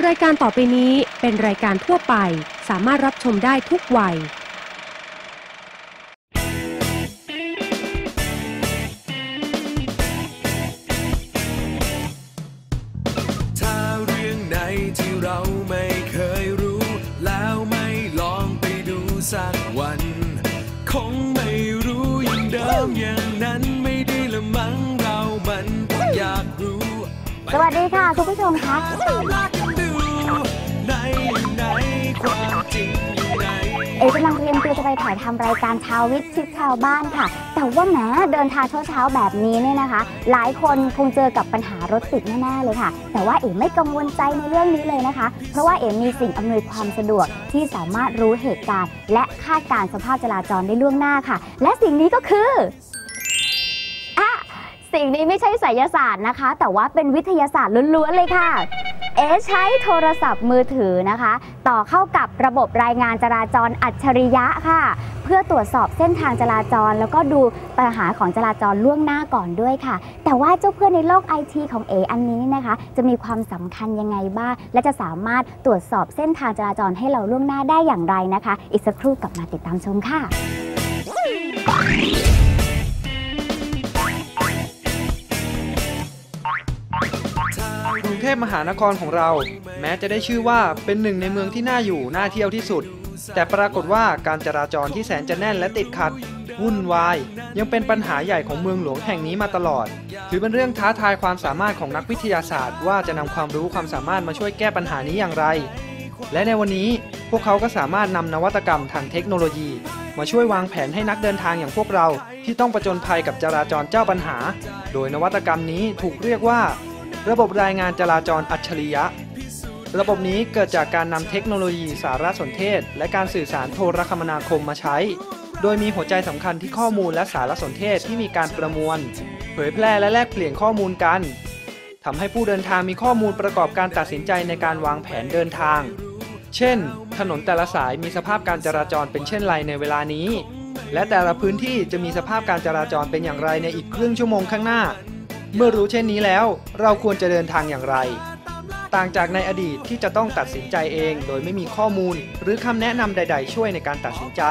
รายการต่อไปนี้เป็นรายการทั่วไปสามารถรับชมได้ทุกวัยถ้าเรื่องไหนที่เราไม่เคยรู้แล้วไม่ลองไปดูสักวันคงไม่รู้อย่างเดิมอย่างนั้นไม่ดีละมั้งเรามันอยากรู้สวัสดีค่ะคุณผู้ชมคะกำลังเตรียมตัวจะไปถ่ายทำรายการเช้าวิทย์ชิดชาวบ้านค่ะแต่ว่าแหมเดินทางเช้าแบบนี้เนี่ยนะคะหลายคนคงเจอกับปัญหารถติดแน่ๆเลยค่ะแต่ว่าเอ๋ไม่กังวลใจในเรื่องนี้เลยนะคะเพราะว่าเอ๋มีสิ่งอำนวยความสะดวกที่สามารถรู้เหตุการณ์และคาดการณ์สภาพจราจรได้ล่วงหน้าค่ะและสิ่งนี้ก็คือสิ่งนี้ไม่ใช่ไสยศาสตร์นะคะแต่ว่าเป็นวิทยาศาสตร์ล้วนๆเลยค่ะใช้โทรศัพท์มือถือนะคะต่อเข้ากับระบบรายงานจราจรอัจฉริยะค่ะเพื่อตรวจสอบเส้นทางจราจรแล้วก็ดูปัญหาของจราจรล่วงหน้าก่อนด้วยค่ะแต่ว่าเจ้าเพื่อนในโลก IT ของอันนี้นะคะจะมีความสำคัญยังไงบ้างและจะสามารถตรวจสอบเส้นทางจราจรให้เราล่วงหน้าได้อย่างไรนะคะอีกสักครู่กลับมาติดตามชมค่ะกรุงเทพมหานครของเราแม้จะได้ชื่อว่าเป็นหนึ่งในเมืองที่น่าอยู่น่าเที่ยวที่สุดแต่ปรากฏว่าการจราจรที่แสนจะแน่นและติดขัดวุ่นวายยังเป็นปัญหาใหญ่ของเมืองหลวงแห่งนี้มาตลอดถือเป็นเรื่องท้าทายความสามารถของนักวิทยาศาสตร์ว่าจะนำความรู้ความสามารถมาช่วยแก้ปัญหานี้อย่างไรและในวันนี้พวกเขาก็สามารถนำนวัตกรรมทางเทคโนโลยีมาช่วยวางแผนให้นักเดินทางอย่างพวกเราที่ต้องผจญภัยกับจราจรเจ้าปัญหาโดยนวัตกรรมนี้ถูกเรียกว่าระบบรายงานจราจรอัจฉริยะระบบนี้เกิดจากการนำเทคโนโลยีสารสนเทศและการสื่อสารโทรคมนาคมมาใช้โดยมีหัวใจสำคัญที่ข้อมูลและสารสนเทศที่มีการประมวลเผยแพร่และแลกเปลี่ยนข้อมูลกันทำให้ผู้เดินทางมีข้อมูลประกอบการตัดสินใจในการวางแผนเดินทางเช่นถนนแต่ละสายมีสภาพการจราจรเป็นเช่นไรในเวลานี้และแต่ละพื้นที่จะมีสภาพการจราจรเป็นอย่างไรในอีกครึ่งชั่วโมงข้างหน้าเมื่อรู้เช่นนี้แล้วเราควรจะเดินทางอย่างไรต่างจากในอดีตที่จะต้องตัดสินใจเองโดยไม่มีข้อมูลหรือคำแนะนำใดๆช่วยในการตัดสินใจ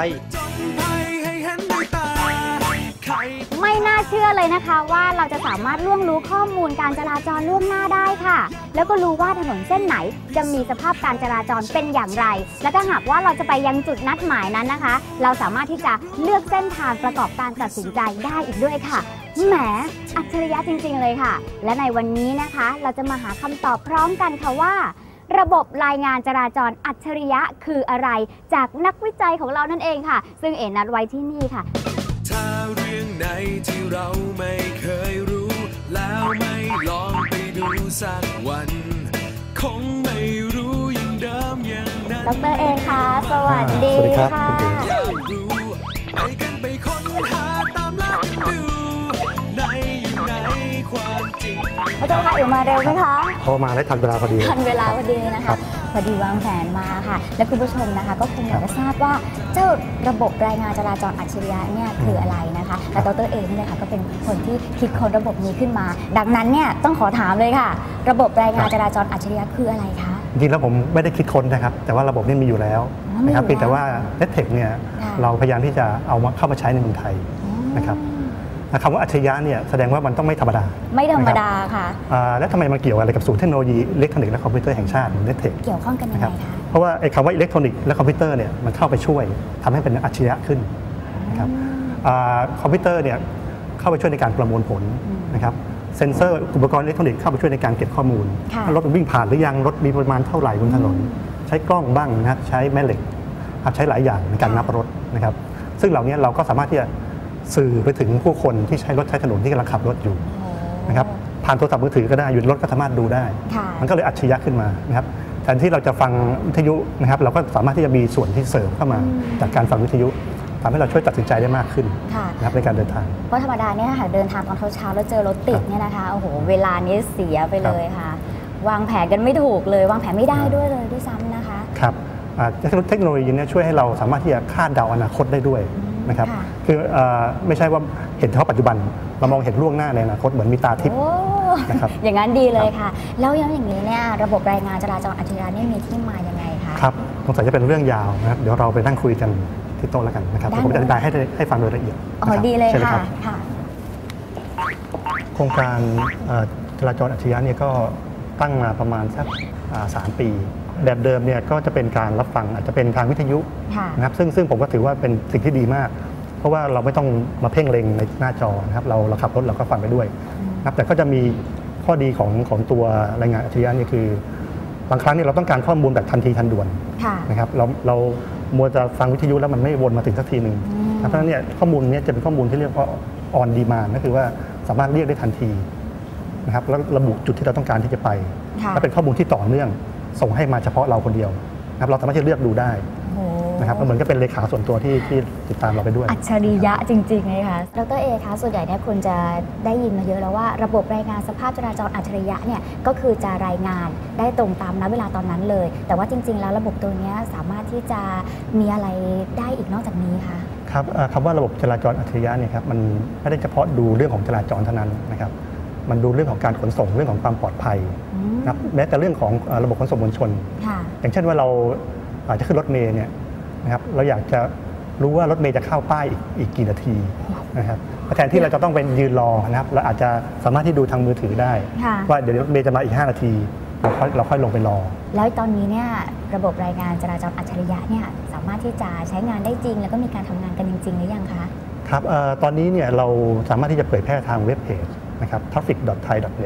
ไม่น่าเชื่อเลยนะคะว่าเราจะสามารถล่วงรู้ข้อมูลการจราจรล่วงหน้าได้ค่ะแล้วก็รู้ว่าถนนเส้นไหนจะมีสภาพการจราจรเป็นอย่างไรและถ้าหากว่าเราจะไปยังจุดนัดหมายนั้นนะคะเราสามารถที่จะเลือกเส้นทางประกอบการตัดสินใจได้อีกด้วยค่ะแหมอัจฉริยะจริงๆเลยค่ะและในวันนี้นะคะเราจะมาหาคำตอบพร้อมกันค่ะว่าระบบรายงานจราจรอัจฉริยะคืออะไรจากนักวิจัยของเรานั่นเองค่ะซึ่งนัดไว้ที่นี่ค่ะถ้าเรื่องไหนที่เราไม่เคยรู้แล้วไม่ลองไปดูสักวันคงไม่รู้อย่างเดิมอย่างนั้นดร.ค่ะสวัสดีค่ะอยากรู้ไปกันไปค้นหาตามล่าดูในความจริงอาจารย์คะมาเร็วไหมคะพอมาได้ทันเวลาพอดีทันเวลาพอดีนะคะพอดีวางแผนมาค่ะและคุณผู้ชมนะคะก็คงอยากจะทราบว่าเจ้าระบบรายงานจราจรอัจฉริยะเนี่ยคืออะไรนะคะและดร.นี่นะคะก็เป็นคนที่คิดค้นระบบนี้ขึ้นมาดังนั้นเนี่ยต้องขอถามเลยค่ะระบบรายงานจราจรอัจฉริยะคืออะไรคะจริงๆแล้วผมไม่ได้คิดค้นนะครับแต่ว่าระบบนี้มีอยู่แล้วนะครับเพียงแต่ว่าเน็ตเทคเนี่ยเราพยายามที่จะเอาเข้ามาใช้ในเมืองไทยนะครับคำว่าอัจฉริยะเนี่ยแสดงว่ามันต้องไม่ธรรมดาค่ะแล้วทำไมมันเกี่ยวอะไรกับศูนย์เทคโนโลยีอิเล็กทรอนิกส์และคอมพิวเตอร์แห่งชาติหรือเน็ตเทคเกี่ยวข้องกันยังไงคะเพราะว่าไอ้คำว่าอิเล็กทรอนิกส์และคอมพิวเตอร์เนี่ยมันเข้าไปช่วยทำให้เป็นอัจฉริยะขึ้นนะครับคอมพิวเตอร์เนี่ยเข้าไปช่วยในการประมวลผลนะครับเซ็นเซอร์อุปกรณ์อิเล็กทรอนิกส์เข้าไปช่วยในการเก็บข้อมูลรถมันวิ่งผ่านหรือยังรถมีปริมาณเท่าไหร่บนถนนใช้กล้องบ้างนะครับใช้แม่เหล็กใช้หลายอย่างในการนับรถนะครับซึ่งเหล่านี้เราก็สามารถที่จะสื่อไปถึงผู้คนที่ใช้รถใช้ถนนที่กำลังขับรถอยู่นะครับผ่านโทรศัพท์มือถือก็ได้อยู่รถก็สามารถดูได้มันก็เลยอัจฉริยะขึ้นมานะครับแทนที่เราจะฟังวิทยุนะครับเราก็สามารถที่จะมีส่วนที่เสริมเข้ามาจากการฟังวิทยุทำให้เราช่วยตัดสินใจได้มากขึ้นนะครับในการเดินทางเพราะธรรมดาเนี่ยค่ะเดินทางตอนเช้าแล้วเจอรถติดเนี่ยนะคะโอ้โหเวลานี้เสียไปเลยค่ะวางแผนกันไม่ถูกเลยวางแผนไม่ได้ด้วยซ้ำนะคะครับเทคโนโลยีนี้ช่วยให้เราสามารถที่จะคาดเดาอนาคตได้ด้วยนะครับคือไม่ใช่ว่าเห็นเฉพาะปัจจุบันเรามองเห็นล่วงหน้าในอนาคตเหมือนมีตาทิพย์นะครับอย่างนั้นดีเลยค่ะแล้วอย่างนี้เนี่ยระบบรายงานจราจรอัจฉริยะนี่มีที่มายังไงคะครับสงสัยจะเป็นเรื่องยาวนะครับเดี๋ยวเราไปนั่งคุยกันที่โต๊ะแล้วกันนะครับผมจะอธิบายให้ฟังโดยละเอียดดีเลยค่ะโครงการจราจรอัจฉริยะเนี่ยก็ตั้งมาประมาณสัก3 ปีแบบเดิมเนี่ยก็จะเป็นการรับฟังอาจจะเป็นทางวิทยุนะครับซึ่งผมก็ถือว่าเป็นสิ่งที่ดีมากเพราะว่าเราไม่ต้องมาเพ่งเล็งในหน้าจอนะครับเราขับรถเราก็ฟังไปด้วยนะครับแต่ก็จะมีข้อดีของตัวรายงานอัจฉริยะนี่คือบางครั้งเนี่ยเราต้องการข้อมูลแบบทันทีทันด่วนนะครับเรามัวจะฟังวิทยุแล้วมันไม่วนมาถึงสักทีหนึ่งเพราะฉะนั้นเนี่ยข้อมูลนี้จะเป็นข้อมูลที่เรียกว่า on demand ก็คือว่าสามารถเรียกได้ทันทีนะครับแล้วระบุจุดที่เราต้องการที่จะไปและเป็นข้อมูลที่ต่อเนื่องส่งให้มาเฉพาะเราคนเดียวนะครับเราสามารถที่จะเลือกดูได้นะครับเหมือนกับเป็นเลขาส่วนตัวที่ติดตามเราไปด้วยอัจฉริยะจริงๆเลยค่ะดร.เอคะส่วนใหญ่เนี่ยคุณจะได้ยินมาเยอะแล้วว่าระบบรายงานสภาพจราจรอัจฉริยะเนี่ยก็คือจะรายงานได้ตรงตามณเวลาตอนนั้นเลยแต่ว่าจริงๆแล้วระบบตัวนี้สามารถที่จะมีอะไรได้อีกนอกจากนี้คะครับคำว่าระบบจราจรอัจฉริยะเนี่ยครับมันไม่ได้เฉพาะดูเรื่องของจราจรเท่านั้นนะครับมันดูเรื่องของการขนส่งเรื่องของความปลอดภัยนะแม้แต่เรื่องของระบบขนส่งมวลชนอย่างเช่นว่าเราอาจจะขึ้นรถเมล์เนี่ยนะครับเราอยากจะรู้ว่ารถเมล์จะเข้าป้ายอีกกี่นาทีนะครับแทนที่เราจะต้องไปยืนรอนะครับเราอาจจะสามารถที่ดูทางมือถือได้ว่าเดี๋ยวรถเมล์จะมาอีก5 นาทีเราค่อยลงไปรอแล้วตอนนี้เนี่ยระบบรายงานจราจรอัจฉริยะเนี่ยสามารถที่จะใช้งานได้จริงแล้วก็มีการทำงานกันจริงๆหรือยังคะครับตอนนี้เนี่ยเราสามารถที่จะเผยแพร่ทางเว็บเพจนะครับ traffic.thai.net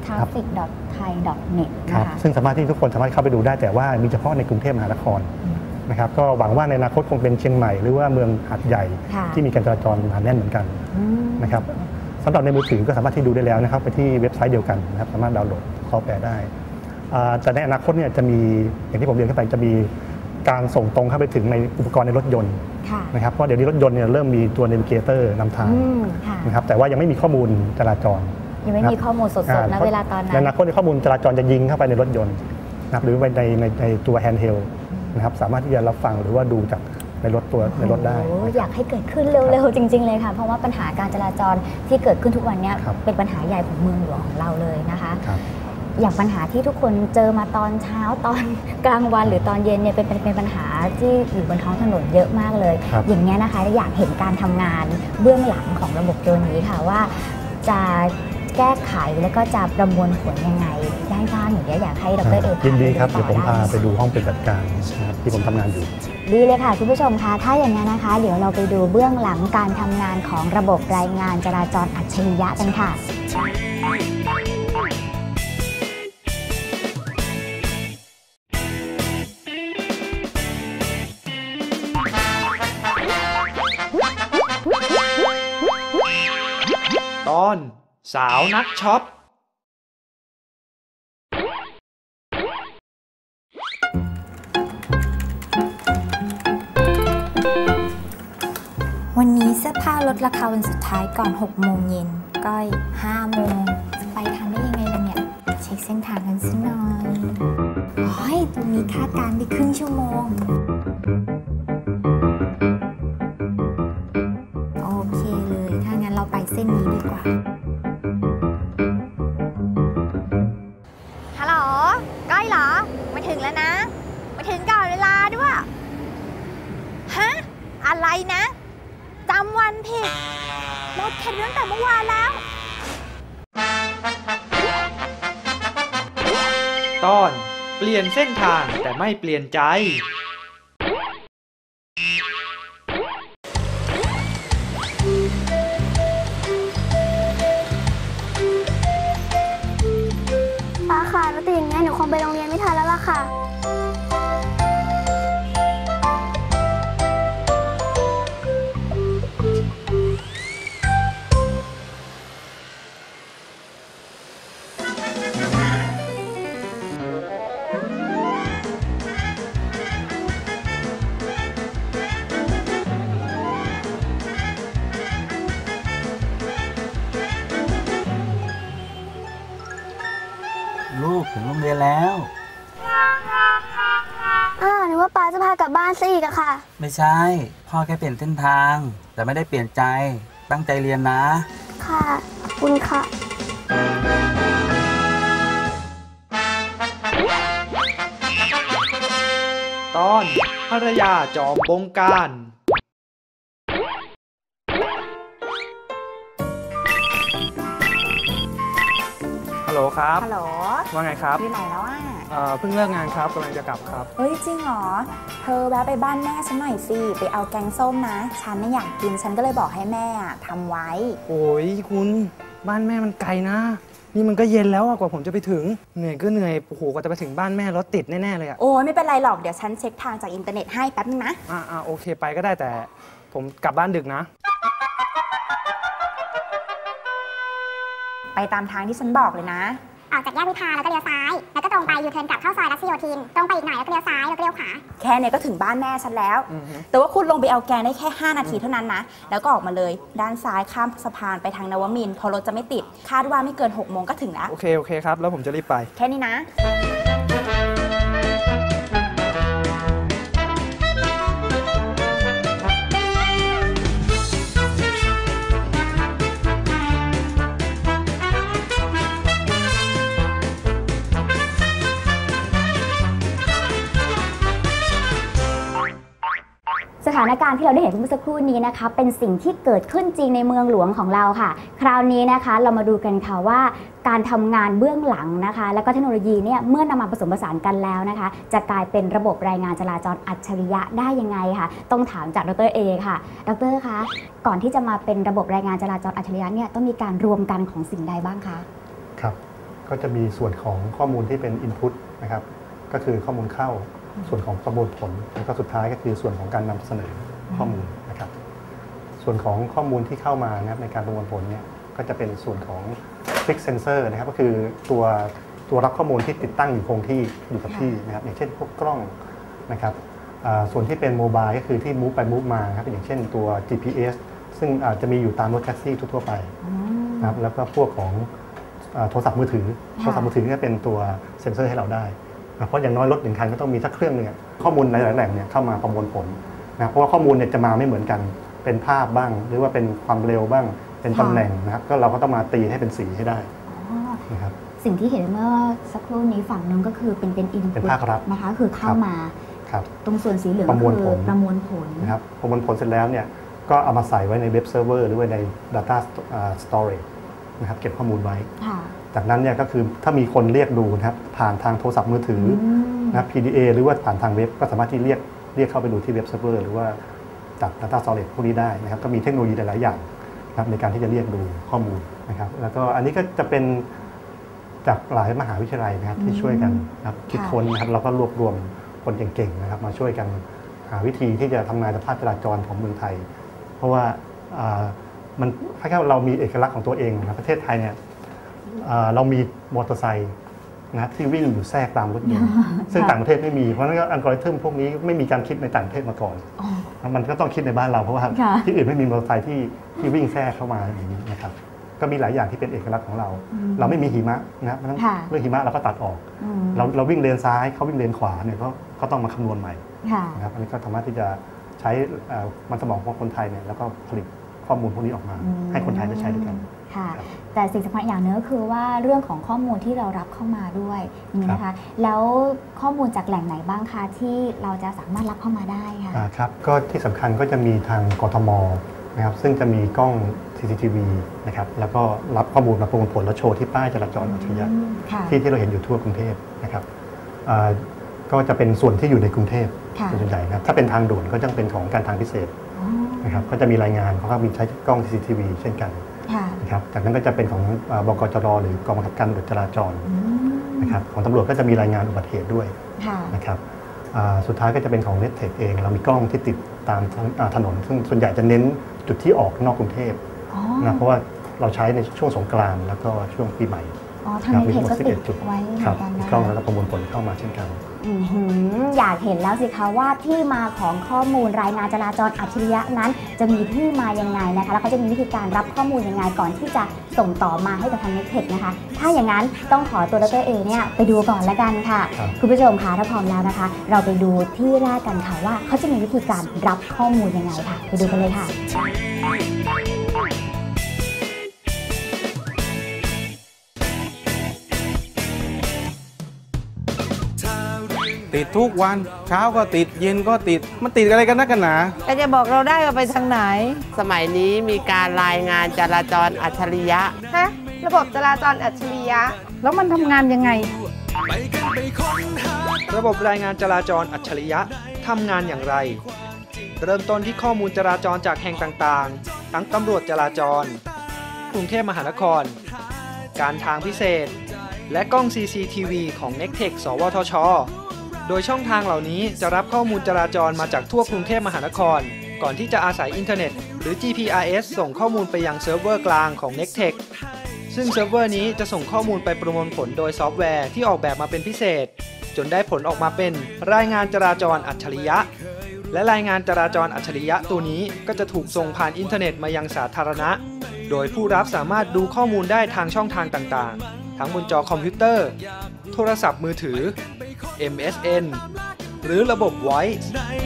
traffic.thai.net ครับซึ่งสามารถที่ทุกคนสามารถเข้าไปดูได้แต่ว่ามีเฉพาะในกรุงเทพมหานครนะครับก็หวังว่าในอนาคตคงเป็นเชียงใหม่หรือว่าเมืองหาดใหญ่ที่มีการจราจรหนาแน่นเหมือนกันนะครับสำหรับในมือถือก็สามารถที่ดูได้แล้วนะครับไปที่เว็บไซต์เดียวกันนะครับสามารถดาวน์โหลดซอฟต์แวร์ได้แต่ในอนาคตเนี่ยจะมีอย่างที่ผมเรียนเข้าไปจะมีการส่งตรงเข้าไปถึงในอุปกรณ์ในรถยนต์นะครับเพราะเดี๋ยวนี้รถยนต์เนี่ยเริ่มมีตัว Navigator นำทางนะครับแต่ว่ายังไม่มีข้อมูลจราจรยังไม่มีข้อมูลสดๆนะเวลาตอนนั้นในอนาคตข้อมูลจราจรจะยิงเข้าไปในรถยนต์นะครับหรือในตัวแฮนด์เฮลนะครับสามารถที่จะรับฟังหรือว่าดูจากในรถได้อยากให้เกิดขึ้นเร็วๆจริงๆเลยค่ะเพราะว่าปัญหาการจราจรที่เกิดขึ้นทุกวันนี้เป็นปัญหาใหญ่ของเมืองหลวงของเราเลยนะคะอย่างปัญหาที่ทุกคนเจอมาตอนเช้าตอนกลางวันหรือตอนเย็นเนี่ยเป็นปัญหาที่อยู่บนท้องถนนเยอะมากเลยอย่างนี้นะคะอยากเห็นการทำงานเบื้องหลังของระบบตัวนี้ค่ะว่าจะแก้ไขแล้วก็จะประมวลผลยังไงได้บ้างอย่างนี้อยากให้ดร.เอยินดีครับเดี๋ยวผมพาไปดูห้องปฏิบัติการนะครับที่ผมทำงานอยู่ดีเลยค่ะคุณผู้ชมคะถ้าอย่างนั้นนะคะเดี๋ยวเราไปดูเบื้องหลังการทำงานของระบบรายงานจราจรอัจฉริยะกันค่ะตอนสาวนักช็อปวันนี้เสื้อผ้าลดราคาวันสุดท้ายก่อน6 โมงเย็นก้อย5 โมงจะไปทันได้ยังไงล่ะเนี่ยเช็คเส้นทางกันสักหน่อยตรงนี้คาดการณ์ได้ครึ่งชั่วโมงโอเคเลยถ้างั้นเราไปเส้นนี้ดีกว่าฮัลโหลก้อยเหรอมาถึงแล้วนะมาถึงก่อนเวลาด้วยฮะอะไรนะจำวันผิดรถเข็นตั้งแต่เมื่อวานแล้วตอนเปลี่ยนเส้นทางแต่ไม่เปลี่ยนใจป้าค่ะแล้วตื่นอย่างนี้หนูคงไปโรงเรียนไม่ทันแล้วล่ะค่ะลูกถึงโรงเรียนแล้วนึกว่าป้าจะพากลับบ้านซะอีกอะค่ะไม่ใช่พ่อแค่เปลี่ยนเส้นทางแต่ไม่ได้เปลี่ยนใจตั้งใจเรียนนะค่ะขอบคุณค่ะตอนภรรยาจอมบงการฮัลโหลครับฮัลโหลว่าไงครับอยู่ไหนแล้วอ่ะเพิ่งเลิกงานครับกำลังจะกลับครับเฮ้ยจริงเหรอ เธอแวะไปบ้านแม่ฉันหน่อยสิ ไปเอาแกงส้มนะ ฉันไม่อยากกิน ฉันก็เลยบอกให้แม่ทำไว้โอ้ยคุณบ้านแม่มันไกลนะ นี่มันก็เย็นแล้วกว่าผมจะไปถึงเหนื่อยก็เหนื่อยโอ้โหกว่าจะไปถึงบ้านแม่รถติดแน่ๆเลยอะโอ้ยไม่เป็นไรหรอก เดี๋ยวฉันเช็คทางจากอินเทอร์เน็ตให้แป๊บนึงนะโอเคไปก็ได้แต่ผมกลับบ้านดึกนะไปตามทางที่ฉันบอกเลยนะออกจากแยกวิภาแล้วก็เลี้ยวซ้าย แล้วก็ตรงไปยูเทิร์นกลับเข้าซอยรัชโยธิน ตรงไปอีกหน่อยแล้วก็เลี้ยวซ้ายแล้วก็เลี้ยวขวาแค่นี้ก็ถึงบ้านแม่ฉันแล้ว แต่ว่าคุณลงไปเอาแกงได้แค่ 5 นาทีเท่านั้นนะ แล้วก็ออกมาเลย ด้านซ้ายข้ามสะพานไปทางนวมินทร์พอรถจะไม่ติด คาดว่าไม่เกิน 6 โมงก็ถึงแล้วโอเคครับ แล้วผมจะรีบไปแค่นี้นะสถานการณ์ที่เราได้เห็นเมื่อสักครู่นี้นะคะเป็นสิ่งที่เกิดขึ้นจริงในเมืองหลวงของเราค่ะคราวนี้นะคะเรามาดูกันค่ะว่าการทำงานเบื้องหลังนะคะแล้วก็เทคโนโลยีเนี่ยเมื่อนำมาผสมผสานกันแล้วนะคะจะกลายเป็นระบบรายงานจราจรอัจฉริยะได้ยังไงค่ะต้องถามจากดร.เอค่ะดร.คะก่อนที่จะมาเป็นระบบรายงานจราจรอัจฉริยะเนี่ยต้องมีการรวมกันของสิ่งใดบ้างคะครับก็จะมีส่วนของข้อมูลที่เป็น Input นะครับก็คือข้อมูลเข้าส่วนของประมวลผลแล้วก็สุดท้ายก็คือส่วนของการนำเสนอข้อมูลนะครับส่วนของข้อมูลที่เข้ามานะครับในการประมวลผลเนี่ยก็จะเป็นส่วนของ Fix Sensor นะครับก็คือตัวรับข้อมูลที่ติดตั้งอยู่คงที่อยู่กับที่นะครับอย่างเช่นพวกกล้องนะครับส่วนที่เป็นโมบายก็คือที่ move ไป move มาครับอย่างเช่นตัว GPS ซึ่งอาจจะมีอยู่ตามรถแท็กซี่ทั่วไปนะครับแล้วก็พวกของโทรศัพท์มือถือนี่เป็นตัวเซ็นเซอร์ให้เราได้เพราะอย่างน้อยรถ1 คันก็ต้องมีสักเครื่องนึงข้อมูลหลายๆแหล่งเนี่ยเข้ามาประมวลผลนะเพราะว่าข้อมูลเนี่ยจะมาไม่เหมือนกันเป็นภาพบ้างหรือว่าเป็นความเร็วบ้างเป็นตำแหน่งนะครับก็เราก็ต้องมาตีให้เป็นสีให้ได้นะครับสิ่งที่เห็นเมื่อสักครู่นี้ฝั่งนึงก็คือเป็นอินพุตเป็นภาครับนะคะคือเข้ามาตรงส่วนสีเหลืองประมวลผลนะครับประมวลผลเสร็จแล้วเนี่ยก็เอามาใส่ไว้ในเว็บเซิร์ฟเวอร์หรือว่าใน Data Storage นะครับเก็บข้อมูลไว้จากนั้นเนี่ยก็คือถ้ามีคนเรียกดูนะครับผ่านทางโทรศัพท์มือถือนะครับ PDA หรือว่าผ่านทางเว็บก็สามารถที่เรียกเข้าไปดูที่เว็บเซิร์ฟเวอร์หรือว่าจาก Data Storage พวกนี้ได้นะครับก็มีเทคโนโลยีหลายๆอย่างนะครับในการที่จะเรียกดูข้อมูลนะครับแล้วก็อันนี้ก็จะเป็นจากหลายมหาวิทยาลัยนะครับที่ช่วยกันนะครับคิดค้นนะครับเราก็รวบรวมคนเก่งๆนะครับมาช่วยกันหาวิธีที่จะทำงานสภาพจราจรของเมืองไทยเพราะว่ามันแค่เรามีเอกลักษณ์ของตัวเองนะประเทศไทยเนี่ยเรามีมอเตอร์ไซค์นะที่วิ่งอยู่แทรกตามรถยนต์ซึ่งต่างประเทศไม่มีเพราะฉะนั้นอัลกอริทึมพวกนี้ไม่มีการคิดในต่างประเทศมาก่อนมันก็ต้องคิดในบ้านเราเพราะว่าที่อื่นไม่มีมอเตอร์ไซค์ที่วิ่งแทรกเข้ามาอย่างนี้นะครับก็มีหลายอย่างที่เป็นเอกลักษณ์ของเราเราไม่มีหิมะนะครับเรื่องหิมะเราก็ตัดออกเราวิ่งเลนซ้ายเขาวิ่งเลนขวาเนี่ยก็ต้องมาคำนวณใหม่นะครับอันนี้ก็สามารถที่จะใช้มันสมองของคนไทยเนี่ยแล้วก็ผลิตข้อมูลพวกนี้ออกมาให้คนไทยได้ใช้ด้วยกันค่ะแต่สิ่งสำคัญอย่างนึงก็คือว่าเรื่องของข้อมูลที่เรารับเข้ามาด้วยนี่นะคะแล้วข้อมูลจากแหล่งไหนบ้างคะที่เราจะสามารถรับเข้ามาได้ค่ะครับก็ที่สำคัญก็จะมีทางกทมนะครับซึ่งจะมีกล้อง CCTV นะครับแล้วก็รับข้อมูลมาประมวลผลและโชว์ที่ป้ายจราจรอัจฉริยะที่เราเห็นอยู่ทั่วกรุงเทพนะครับก็จะเป็นส่วนที่อยู่ในกรุงเทพส่วนใหญ่ครับถ้าเป็นทางด่วนก็จะเป็นของการทางพิเศษนะครับก็จะมีรายงานเขาก็มีใช้กล้อง CCTV เช่นกันนะครับจากนั้นก็จะเป็นของบกจรหรือกองบังคับการตำรวจจราจรนะครับของตำรวจก็จะมีรายงานอุบัติเหตุด้วยนะครับสุดท้ายก็จะเป็นของ Redtech เองเรามีกล้องที่ติดตามถนนซึ่งส่วนใหญ่จะเน้นจุดที่ออกนอกกรุงเทพนะเพราะว่าเราใช้ในช่วงสงกรานต์แล้วก็ช่วงปีใหม่ทางในเพจก็ติดไว้เหมือนกันนะกล้องแล้วก็ประมวลผลเข้ามาเช่นกันอยากเห็นแล้วสิคะว่าที่มาของข้อมูลรายงานจราจรอัจฉริยะนั้นจะมีที่มายังไงนะคะแล้วก็จะมีวิธีการรับข้อมูลยังไงก่อนที่จะส่งต่อมาให้กับทางเน็ตเทคนะคะถ้าอย่างนั้นต้องขอตัวดร.เอเนี่ยไปดูก่อนแล้วกันค่ะคุณผู้ชมคะถ้าพร้อมแล้วนะคะเราไปดูที่แรกกันค่ะว่าเขาจะมีวิธีการรับข้อมูลยังไงค่ะไปดูกันเลยค่ะติดทุกวันเช้าก็ติดเย็นก็ติดมันติดอะไรกันนักกันหนาจะบอกเราได้ว่าไปทางไหนสมัยนี้มีการรายงานจราจรอัจฉริยะฮะระบบจราจรอัจฉริยะแล้วมันทำงานยังไงระบบรายงานจราจรอัจฉริยะทำงานอย่างไร เริ่มต้นที่ข้อมูลจราจรจากแห่งต่างๆทั้งตำรวจจราจรกรุงเทพมหานครการทางพิเศษและกล้อง CCTV ของ Nectech สวทช.โดยช่องทางเหล่านี้จะรับข้อมูลจราจรมาจากทั่วกรุงเทพมหานครก่อนที่จะอาศัยอินเทอร์เน็ตหรือ GPRS ส่งข้อมูลไปยังเซิร์ฟเวอร์กลางของ Nectech ซึ่งเซิร์ฟเวอร์นี้จะส่งข้อมูลไปประมวลผลโดยซอฟต์แวร์ที่ออกแบบมาเป็นพิเศษจนได้ผลออกมาเป็นรายงานจราจรอัจฉริยะและรายงานจราจรอัจฉริยะตัวนี้ก็จะถูกส่งผ่านอินเทอร์เน็ตมายังสาธารณะโดยผู้รับสามารถดูข้อมูลได้ทางช่องทางต่างๆทั้งบนจอคอมพิวเตอร์โทรศัพท์มือถือ MSN หรือระบบ Voice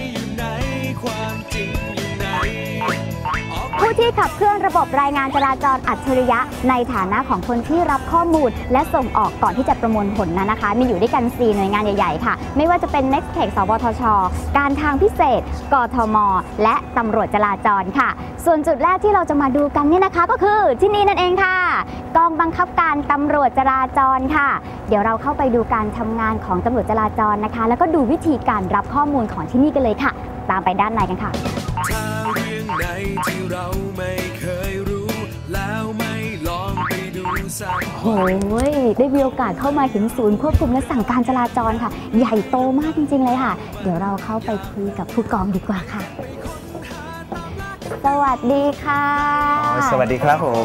ผู้ที่ขับเคลื่อนระบบรายงานจราจรอัจฉริยะในฐานะของคนที่รับข้อมูลและส่งออกก่อนที่จะประมวลผลนะคะมีอยู่ด้วยกัน4หน่วยงานใหญ่ๆค่ะไม่ว่าจะเป็น Nectech สวทช.การทางพิเศษกทม.และตำรวจจราจรค่ะส่วนจุดแรกที่เราจะมาดูกันเนี่ยนะคะก็คือที่นี่นั่นเองค่ะกองบังคับการตำรวจจราจรค่ะเดี๋ยวเราเข้าไปดูการทำงานของตำรวจจราจรนะคะแล้วก็ดูวิธีการรับข้อมูลของที่นี่กันเลยค่ะตามไปด้านในกันค่ะโอ้ยได้มีโอกาสเข้ามาถึงศูนย์ควบคุมและสั่งการจราจรค่ะใหญ่โตมากจริงๆเลยค่ะเดี๋ยวเราเข้าไปคุยกับผู้กองดีกว่าค่ะสวัสดีค่ะสวัสดีครับผม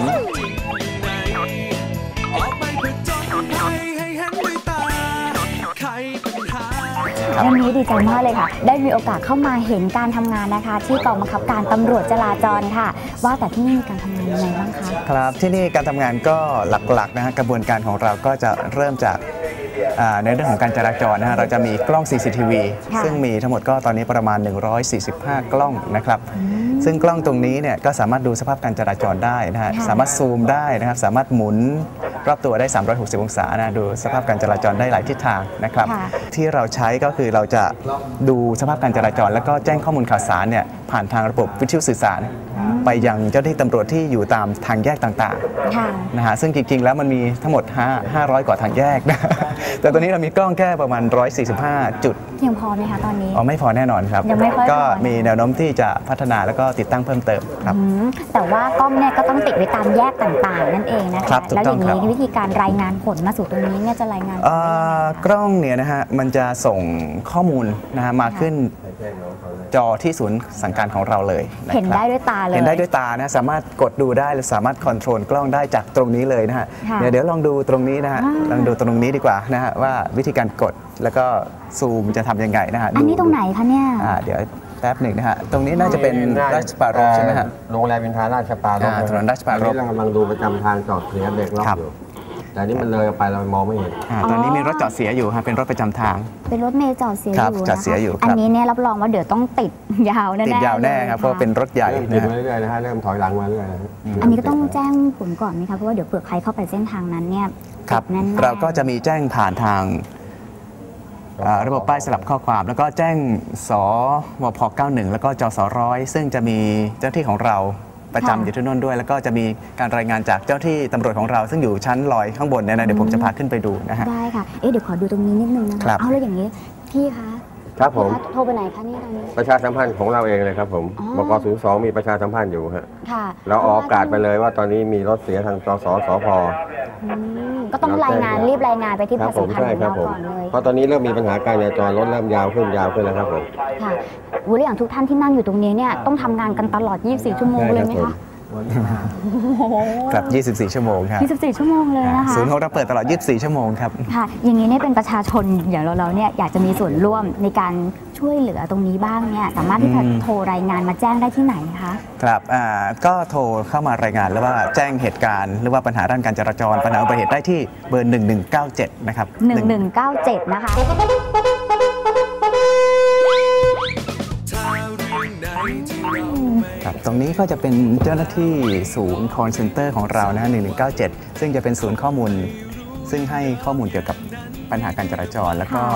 วันนี้ดีใจมากเลยค่ะได้มีโอกาสเข้ามาเห็นการทำงานนะคะที่กองบังคับการตำรวจจราจรค่ะว่าแต่ที่นี่มีการทำงานยังไงบ้างคะครับที่นี่การทำงานก็หลักๆนะฮะกระบวนการของเราก็จะเริ่มจากในเรื่องของการจราจรนะฮะเราจะมีกล้อง CCTV ซึ่งมีทั้งหมดก็ตอนนี้ประมาณ145กล้องนะครับซึ่งกล้องตรงนี้เนี่ยก็สามารถดูสภาพการจราจรได้นะฮะสามารถซูมได้นะครับสามารถหมุนรอบตัวได้360องศานะดูสภาพการจราจรได้หลายทิศทางนะครับที่เราใช้ก็คือเราจะดูสภาพการจราจรแล้วก็แจ้งข้อมูลข่าวสารเนี่ยผ่านทางระบบวิทยุสื่อสารไปยังเจ้าหน้าที่ตำรวจที่อยู่ตามทางแยกต่างๆนะฮะซึ่งจริงๆแล้วมันมีทั้งหมด500 กว่าทางแยกนะแต่ตอนนี้เรามีกล้องแค่ประมาณ145จุดเพียงพอไหมคะตอนนี้ไม่พอแน่นอนครับก็มีแนวโน้มที่จะพัฒนาแล้วก็ติดตั้งเพิ่มเติมครับแต่ว่ากล้องเนี่ยก็ต้องติดไว้ตามแยกต่างๆนั่นเองนะคะแล้วอย่างนี้วิธีการรายงานผลมาสู่ตรงนี้เนี่ยจะรายงานกล้องเนี่ยนะฮะมันจะส่งข้อมูลนะฮะมาขึ้นจอที่ศูนย์สั่งการของเราเลยเห็นได้ด้วยตาเลยเห็นได้ด้วยตานะสามารถกดดูได้หรือสามารถคอนโทรลกล้องได้จากตรงนี้เลยนะฮะเดี๋ยวลองดูตรงนี้นะฮะลองดูตรงนี้ดีกว่านะฮะว่าวิธีการกดแล้วก็ซูมจะทำยังไงนะฮะอันนี้ตรงไหนคะเนี่ยเดี๋ยวแป๊บหนึ่งนะฮะตรงนี้น่าจะเป็นราชปรารภใช่ไหมฮะโรงแรมอินทราราชปรารภถนนราชปรารภเรากำลังดูประจำทางจอดเสียเด็กรอบอยู่แต่นี่มันเลยไปเรามองไม่เห็นตอนนี้มีรถจอดเสียอยู่ฮะเป็นรถประจำทางเป็นรถเมล์จอดเสียอยู่จอดเสียอยู่อันนี้เนี่ยรับรองว่าเดี๋ยวต้องติดยาวแน่ๆติดยาวแน่ครับเพราะเป็นรถใหญ่ติดมาเรื่อยๆนะฮะเริ่มถอยหลังมาเรื่อยๆอันนี้ก็ต้องแจ้งผลก่อนไหมคะเพราะว่าเดี๋ยวเผื่อใครเข้าไปเส้นทางนั้นเนี่ยครับเราก็จะมีแจ้งผ่านทางระบบป้ายสลับข้อความแล้วก็แจ้งสวพ91แล้วก็จส100ซึ่งจะมีเจ้าที่ของเราประจำอยู่ที่นั่นด้วยแล้วก็จะมีการรายงานจากเจ้าที่ตำรวจของเราซึ่งอยู่ชั้นลอยข้างบนเนี่ยนะเดี๋ยวผมจะพาขึ้นไปดูนะฮะได้ค่ะเดี๋ยวขอดูตรงนี้นิดนึงนะคะเอาเลยอย่างนี้พี่คะครับผมโทรไปไหนคะนี่ตอนนี้ประชาสัมพันธ์ของเราเองเลยครับผมบก.02มีประชาสัมพันธ์อยู่ฮะเราออกอากาศไปเลยว่าตอนนี้มีรถเสียทางจสสพก็ต้องรีบรายงานไปที่ประชาสัมพันธ์ของเราก่อนเลยเพราะตอนนี้เริ่มมีปัญหาการจราจรรถเริ่มยาวขึ้นแล้วครับผมค่ะและอย่างทุกท่านที่นั่งอยู่ตรงนี้เนี่ยต้องทำงานกันตลอด24ชั่วโมงเลยไหมคะครับ24ชั่วโมงครับ 24ชั่วโมงเลยนะคะศูนย์ของเราเปิดตลอด24ชั่วโมงครับค่ะอย่างนี้เนี่ยเป็นประชาชนอย่างเราเนี่ยอยากจะมีส่วนร่วมในการช่วยเหลือตรงนี้บ้างเนี่ยสามารถที่จะโทรรายงานมาแจ้งได้ที่ไหนคะครับก็โทรเข้ามารายงานหรือว่าแจ้งเหตุการณ์หรือว่าปัญหาด้านการจราจรปัญหาอุบัติเหตุได้ที่เบอร์1197นะครับ 1197นะคะครับตรงนี้ก็จะเป็นเจ้าหน้าที่ศูนย์ call center ของเรานะ1197ซึ่งจะเป็นศูนย์ข้อมูลซึ่งให้ข้อมูลเกี่ยวกับปัญหาการจราจรแล้วก็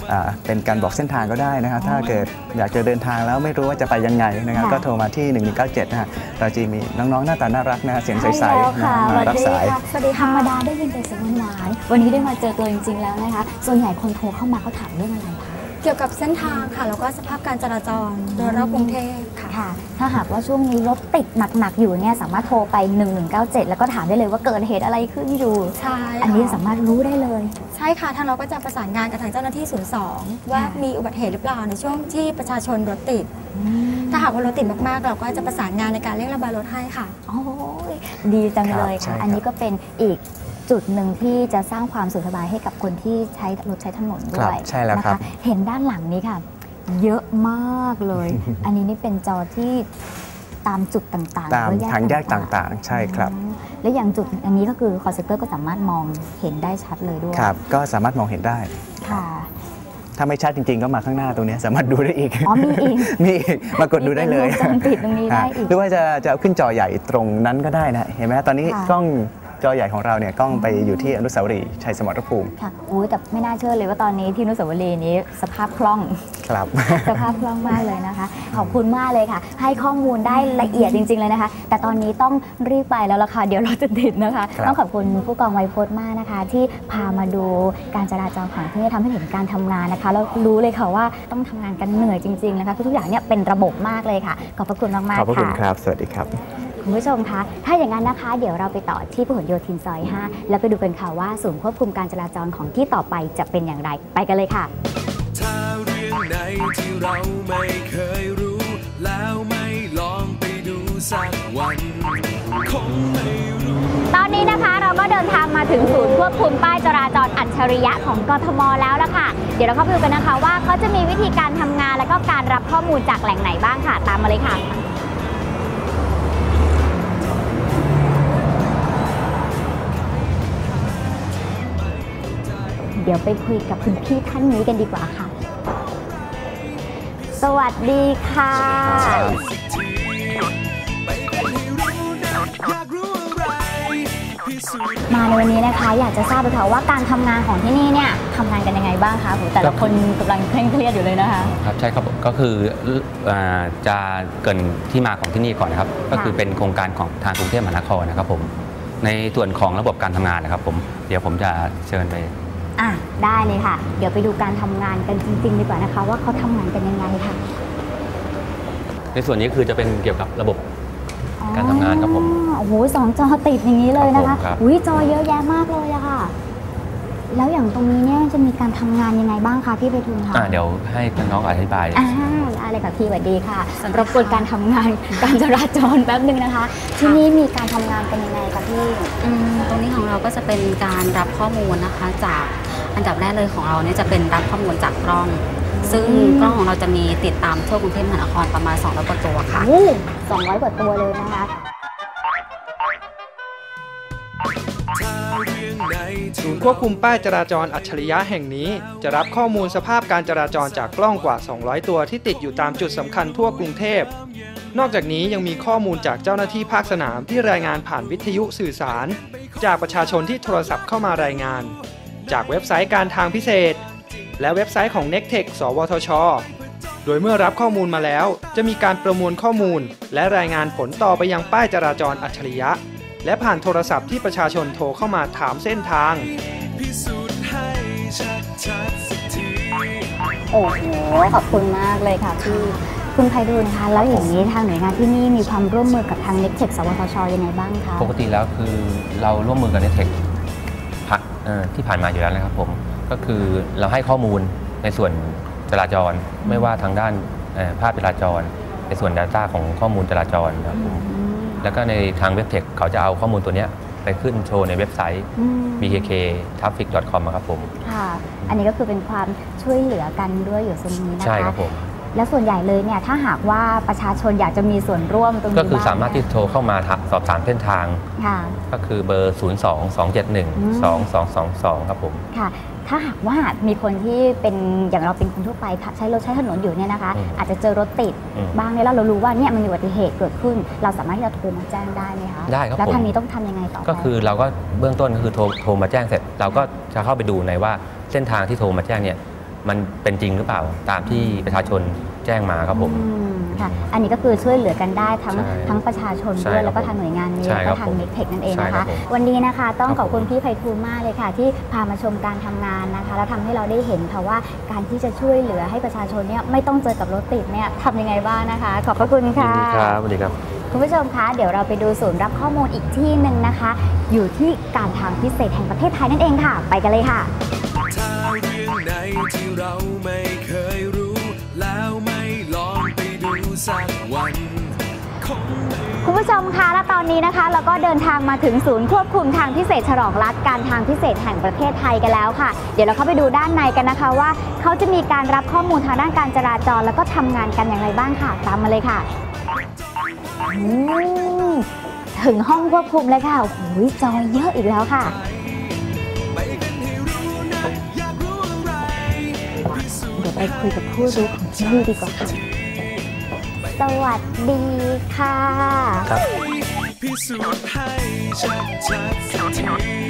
เป็นการบอกเส้นทางก็ได้นะครับถ้าเกิดอยากจะเดินทางแล้วไม่รู้ว่าจะไปยังไงนะครับก็โทรมาที่1197นะฮะเราจะมีน้องๆหน้าตาน่ารักนะฮะเสียงใสๆมารับสายสวัสดีธรรมดาได้ยินแต่เสียงหวานๆวันนี้ได้มาเจอตัวจริงๆแล้วนะคะส่วนใหญ่คนโทรเข้ามาเขาถามเรื่องอะไรคะเกี่ยวกับเส้นทางค่ะแล้วก็สภาพการจราจรโดยรอบกรุงเทพค่ะถ้าหากว่าช่วงนี้รถติดหนักๆอยู่เนี่ยสามารถโทรไป1197แล้วก็ถามได้เลยว่าเกิดเหตุอะไรขึ้นอยู่ใช่อันนี้สามารถรู้ได้เลยใช่ค่ะทางเราก็จะประสานงานกับทางเจ้าหน้าที่02ว่ามีอุบัติเหตุหรือเปล่าในช่วงที่ประชาชนรถติดถ้าหากว่ารถติดมากๆเราก็จะประสานงานในการเร่งระบายรถให้ค่ะโอ้ยดีจังเลยค่ะอันนี้ก็เป็นอีกจุดหนึ่งที่จะสร้างความสุขสบายให้กับคนที่ใช้รถใช้ถนนด้วยใช่แล้วครับเห็นด้านหลังนี้ค่ะเยอะมากเลย อันนี้นี่เป็นจอที่ตามจุดต่างๆตามทางแยกต่างๆใช่ครับและอย่างจุดอันนี้ก็คือคอลเซ็นเตอร์ก็สามารถมองเห็นได้ชัดเลยด้วยครับก็สามารถมองเห็นได้ค่ะถ้าไม่ชัดจริงๆก็มาข้างหน้าตรงนี้สามารถดูได้อีกมีอีกมีมากดดูได้เลยปิดตรงนี้ได้อีกหรือว่าจะขึ้นจอใหญ่ตรงนั้นก็ได้นะเห็นไหมตอนนี้กล้องจอใหญ่ของเราเนี่ยกล้องไปอยู่ที่อนุสาวรีย์ชัยสมรภูมิค่ะแต่ไม่น่าเชื่อเลยว่าตอนนี้ที่อนุสาวรีย์นี้สภาพคล่องครับสภาพคล่องมากเลยนะคะขอบคุณมากเลยค่ะให้ข้อมูลได้ละเอียดจริงๆเลยนะคะแต่ตอนนี้ต้องรีบไปแล้วล่ะค่ะเดี๋ยวเราจะติดนะคะต้องขอบคุณผู้กองไวโพจน์มากนะคะที่พามาดูการจราจรของที่นี่ทำให้เห็นการทำงานนะคะแล้วรู้เลยค่ะว่าต้องทำงานกันเหนื่อยจริงๆนะคะทุกอย่างเนี่ยเป็นระบบมากเลยค่ะขอบพระคุณมากๆค่ะขอบพระคุณครับสวัสดีครับคุณผู้ชมคะถ้าอย่างนั้นนะคะเดี๋ยวเราไปต่อที่พหลโยธินซอย 5แล้วไปดูกันค่ะว่าศูนย์ควบคุมการจราจรของที่ต่อไปจะเป็นอย่างไรไปกันเลยค่ะถ้าเรื่องไหนที่เราไม่เคยรู้แล้วไม่ลองไปดูสักวันคงไม่รู้ตอนนี้นะคะเราก็เดินทางมาถึงศูนย์ควบคุมป้ายจราจรอัจฉริยะของกทมแล้วล่ะค่ะเดี๋ยวเราเข้าไปดูกันนะคะว่าเขาจะมีวิธีการทำงานและก็การรับข้อมูลจากแหล่งไหนบ้างค่ะตามมาเลยค่ะเดี๋ยวไปคุยกับคุณพี่ท่านนี้กันดีกว่าค่ะสวัสดีค่ะมาในวันนี้นะคะอยากจะทราบเลยค่ะว่าการทำงานของที่นี่เนี่ยทำงานกันยังไงบ้างคะแต่ละคนกำลังเคร่งเครียดอยู่เลยนะคะครับใช่ครับก็คือจะเกินที่มาของที่นี่ก่อนนะครับก็คือเป็นโครงการของทางกรุงเทพมหานครนะครับผมในส่วนของระบบการทำงานนะครับผมเดี๋ยวผมจะเชิญไปได้เลยค่ะเดี๋ยวไปดูการทำงานกันจริงๆดีกว่านะคะว่าเขาทำงานกันยังไงค่ะในส่วนนี้คือจะเป็นเกี่ยวกับระบบการทำงานครับผมโอ้โห2 จอติดอย่างนี้เลยนะคะอุ้ยจอเยอะแยะมากเลยอะค่ะแล้วอย่างตรงนี้เนี่ยจะมีการทำงานยังไงบ้างคะพี่ไปทุนคะเดี๋ยวให้น้องอธิบายได้เลยค่ะพี่สวัสดีค่ะรบกวนการทำงานการจราจรแป๊บนึงนะคะที่นี่มีการทำงานกันยังไงคะพี่ตรงนี้ของเราก็จะเป็นการรับข้อมูลนะคะจากอันดับแรกเลยของเราเนี่ยจะเป็นรับข้อมูลจากกล้องซึ่งกล้องของเราจะมีติดตามทั่วกรุงเทพมหานครประมาณ200 กว่าตัวค่ะ 200 กว่าตัวเลยนะคะศูนย์ควบคุมป้ายจราจรอัจฉริยะแห่งนี้จะรับข้อมูลสภาพการจราจรจากกล้องกว่า200 ตัวที่ติดอยู่ตามจุดสำคัญทั่วกรุงเทพนอกจากนี้ยังมีข้อมูลจากเจ้าหน้าที่ภาคสนามที่รายงานผ่านวิทยุสื่อสารจากประชาชนที่โทรศัพท์เข้ามารายงานจากเว็บไซต์การทางพิเศษและเว็บไซต์ของ Nectech สวทช.โดยเมื่อรับข้อมูลมาแล้วจะมีการประมวลข้อมูลและรายงานผลต่อไปยังป้ายจราจรอัจฉริยะและผ่านโทรศัพท์ที่ประชาชนโทรเข้ามาถามเส้นทางโอ้โหขอบคุณมากเลยค่ะพี่คุณไพฑูรย์คะแล้วอย่างนี้ทางหน่วยงานที่นี่มีความร่วมมือกับทาง Nectech สวทช.ยังไงบ้างคะปกติแล้วคือเราร่วมมือกับ Nectechที่ผ่านมาอยู่แล้วนะครับผมก็คือเราให้ข้อมูลในส่วนจราจรไม่ว่าทางด้านภาพจราจรในส่วน Data ของข้อมูลจราจรครับผมแล้วก็ในทางเว็บเทคเขาจะเอาข้อมูลตัวนี้ไปขึ้นโชว์ในเว็บไซต์ bkk-traffic.com ครับผมค่ะอันนี้ก็คือเป็นความช่วยเหลือกันด้วยอยู่ตรงนี้นะคะใช่ครับผมและส่วนใหญ่เลยเนี่ยถ้าหากว่าประชาชนอยากจะมีส่วนร่วมตรงนี้ก็คือสามารถที่โทรเข้ามาสอบถามเส้นทางก็คือเบอร์ 02-271-2222 ครับผมค่ะถ้าหากว่ามีคนที่เป็นอย่างเราเป็นคนทั่วไปใช้รถใช้ถนนอยู่เนี่ยนะคะอาจจะเจอรถติดบ้างเนี่ยแล้วเรารู้ว่าเนี่ยมันมีอุบัติเหตุเกิดขึ้นเราสามารถที่จะโทรมาแจ้งได้ไหมคะได้ครับแล้วทางนี้ต้องทำยังไงต่อก็คือเราก็เบื้องต้นก็คือโทรมาแจ้งเสร็จเราก็จะเข้าไปดูในว่าเส้นทางที่โทรมาแจ้งเนี่ยมันเป็นจริงหรือเปล่าตามที่ประชาชนแจ้งมาครับผมค่ะอันนี้ก็คือช่วยเหลือกันได้ทั้งประชาชนด้วยแล้วก็ทางหน่วยงานนี้แล้วก็ทางเน็กเทคนั่นเองนะคะวันนี้นะคะต้องขอบคุณพี่ไพฑูรย์มากเลยค่ะที่พามาชมการทำงานนะคะแล้วทำให้เราได้เห็นค่ะว่าการที่จะช่วยเหลือให้ประชาชนเนี่ยไม่ต้องเจอกับรถติดเนี่ยทำยังไงบ้างนะคะขอบพระคุณค่ะยินดีครับสวัสดีครับคุณผู้ชมคะเดี๋ยวเราไปดูศูนย์รับข้อมูลอีกที่หนึ่งนะคะอยู่ที่การทางพิเศษแห่งประเทศไทยนั่นเองค่ะไปกันเลยค่ะถ้าเรื่องไหนที่เราไม่เคยรู้แล้วไม่ลองไปดูสักวันคุณผู้ชมคะและตอนนี้นะคะเราก็เดินทางมาถึงศูนย์ควบคุมทางพิเศษฉลองรัฐการทางพิเศษแห่งประเทศไทยกันแล้วค่ะเดี๋ยวเราเข้าไปดูด้านในกันนะคะว่าเขาจะมีการรับข้อมูลทางด้านการจราจรแล้วก็ทำงานกันอย่างไรบ้างค่ะตามมาเลยค่ะถึงห้องควบคุมเลยค่ะโอ้โหจอเยอะอีกแล้วค่ะเดี๋ยวไปคุยกับผู้รู้ของที่นี่ดีกว่าค่ะสวัสดีค่ะพิสูจน์ให้ชัดสักที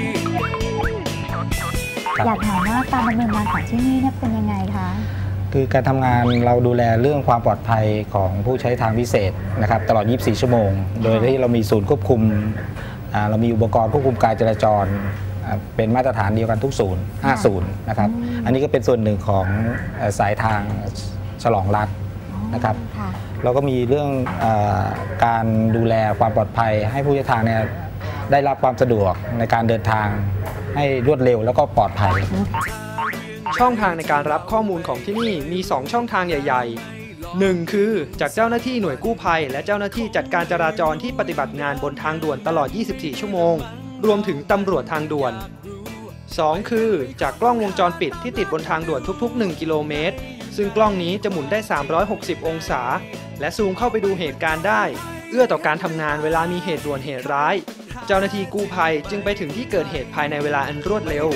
อยากถามว่าการดำเนินงานของที่นี่เนี่ยเป็นยังไงคะคือการทำงานเราดูแลเรื่องความปลอดภัยของผู้ใช้ทางพิเศษนะครับตลอด 24 ชั่วโมงโดยที่เรามีศูนย์ควบคุมเรามีอุปกรณ์ควบคุมการจราจรเป็นมาตรฐานเดียวกันทุกศูนย์5ศูนย์นะครับอันนี้ก็เป็นส่วนหนึ่งของสายทางฉลองรัฐนะครับเราก็มีเรื่องการดูแลความปลอดภัยให้ผู้ใช้ทางเนี่ยได้รับความสะดวกในการเดินทางให้รวดเร็วแล้วก็ปลอดภัยช่องทางในการรับข้อมูลของที่นี่มี2ช่องทางใหญ่ๆ1คือจากเจ้าหน้าที่หน่วยกู้ภัยและเจ้าหน้าที่จัดการจราจรที่ปฏิบัติงานบนทางด่วนตลอด 24 ชั่วโมงรวมถึงตำรวจทางด่วน2คือจากกล้องวงจรปิดที่ติดบนทางด่วนทุกๆ1กิโลเมตรซึ่งกล้องนี้จะหมุนได้360องศาและซูมเข้าไปดูเหตุการณ์ได้เอื้อต่อการทำงานเวลามีเหตุด่วนเหตุร้ายเจ้าหน้าที่กู้ภัยจึงไปถึงที่เกิดเหตุภายในเวลาอันรวดเร็ว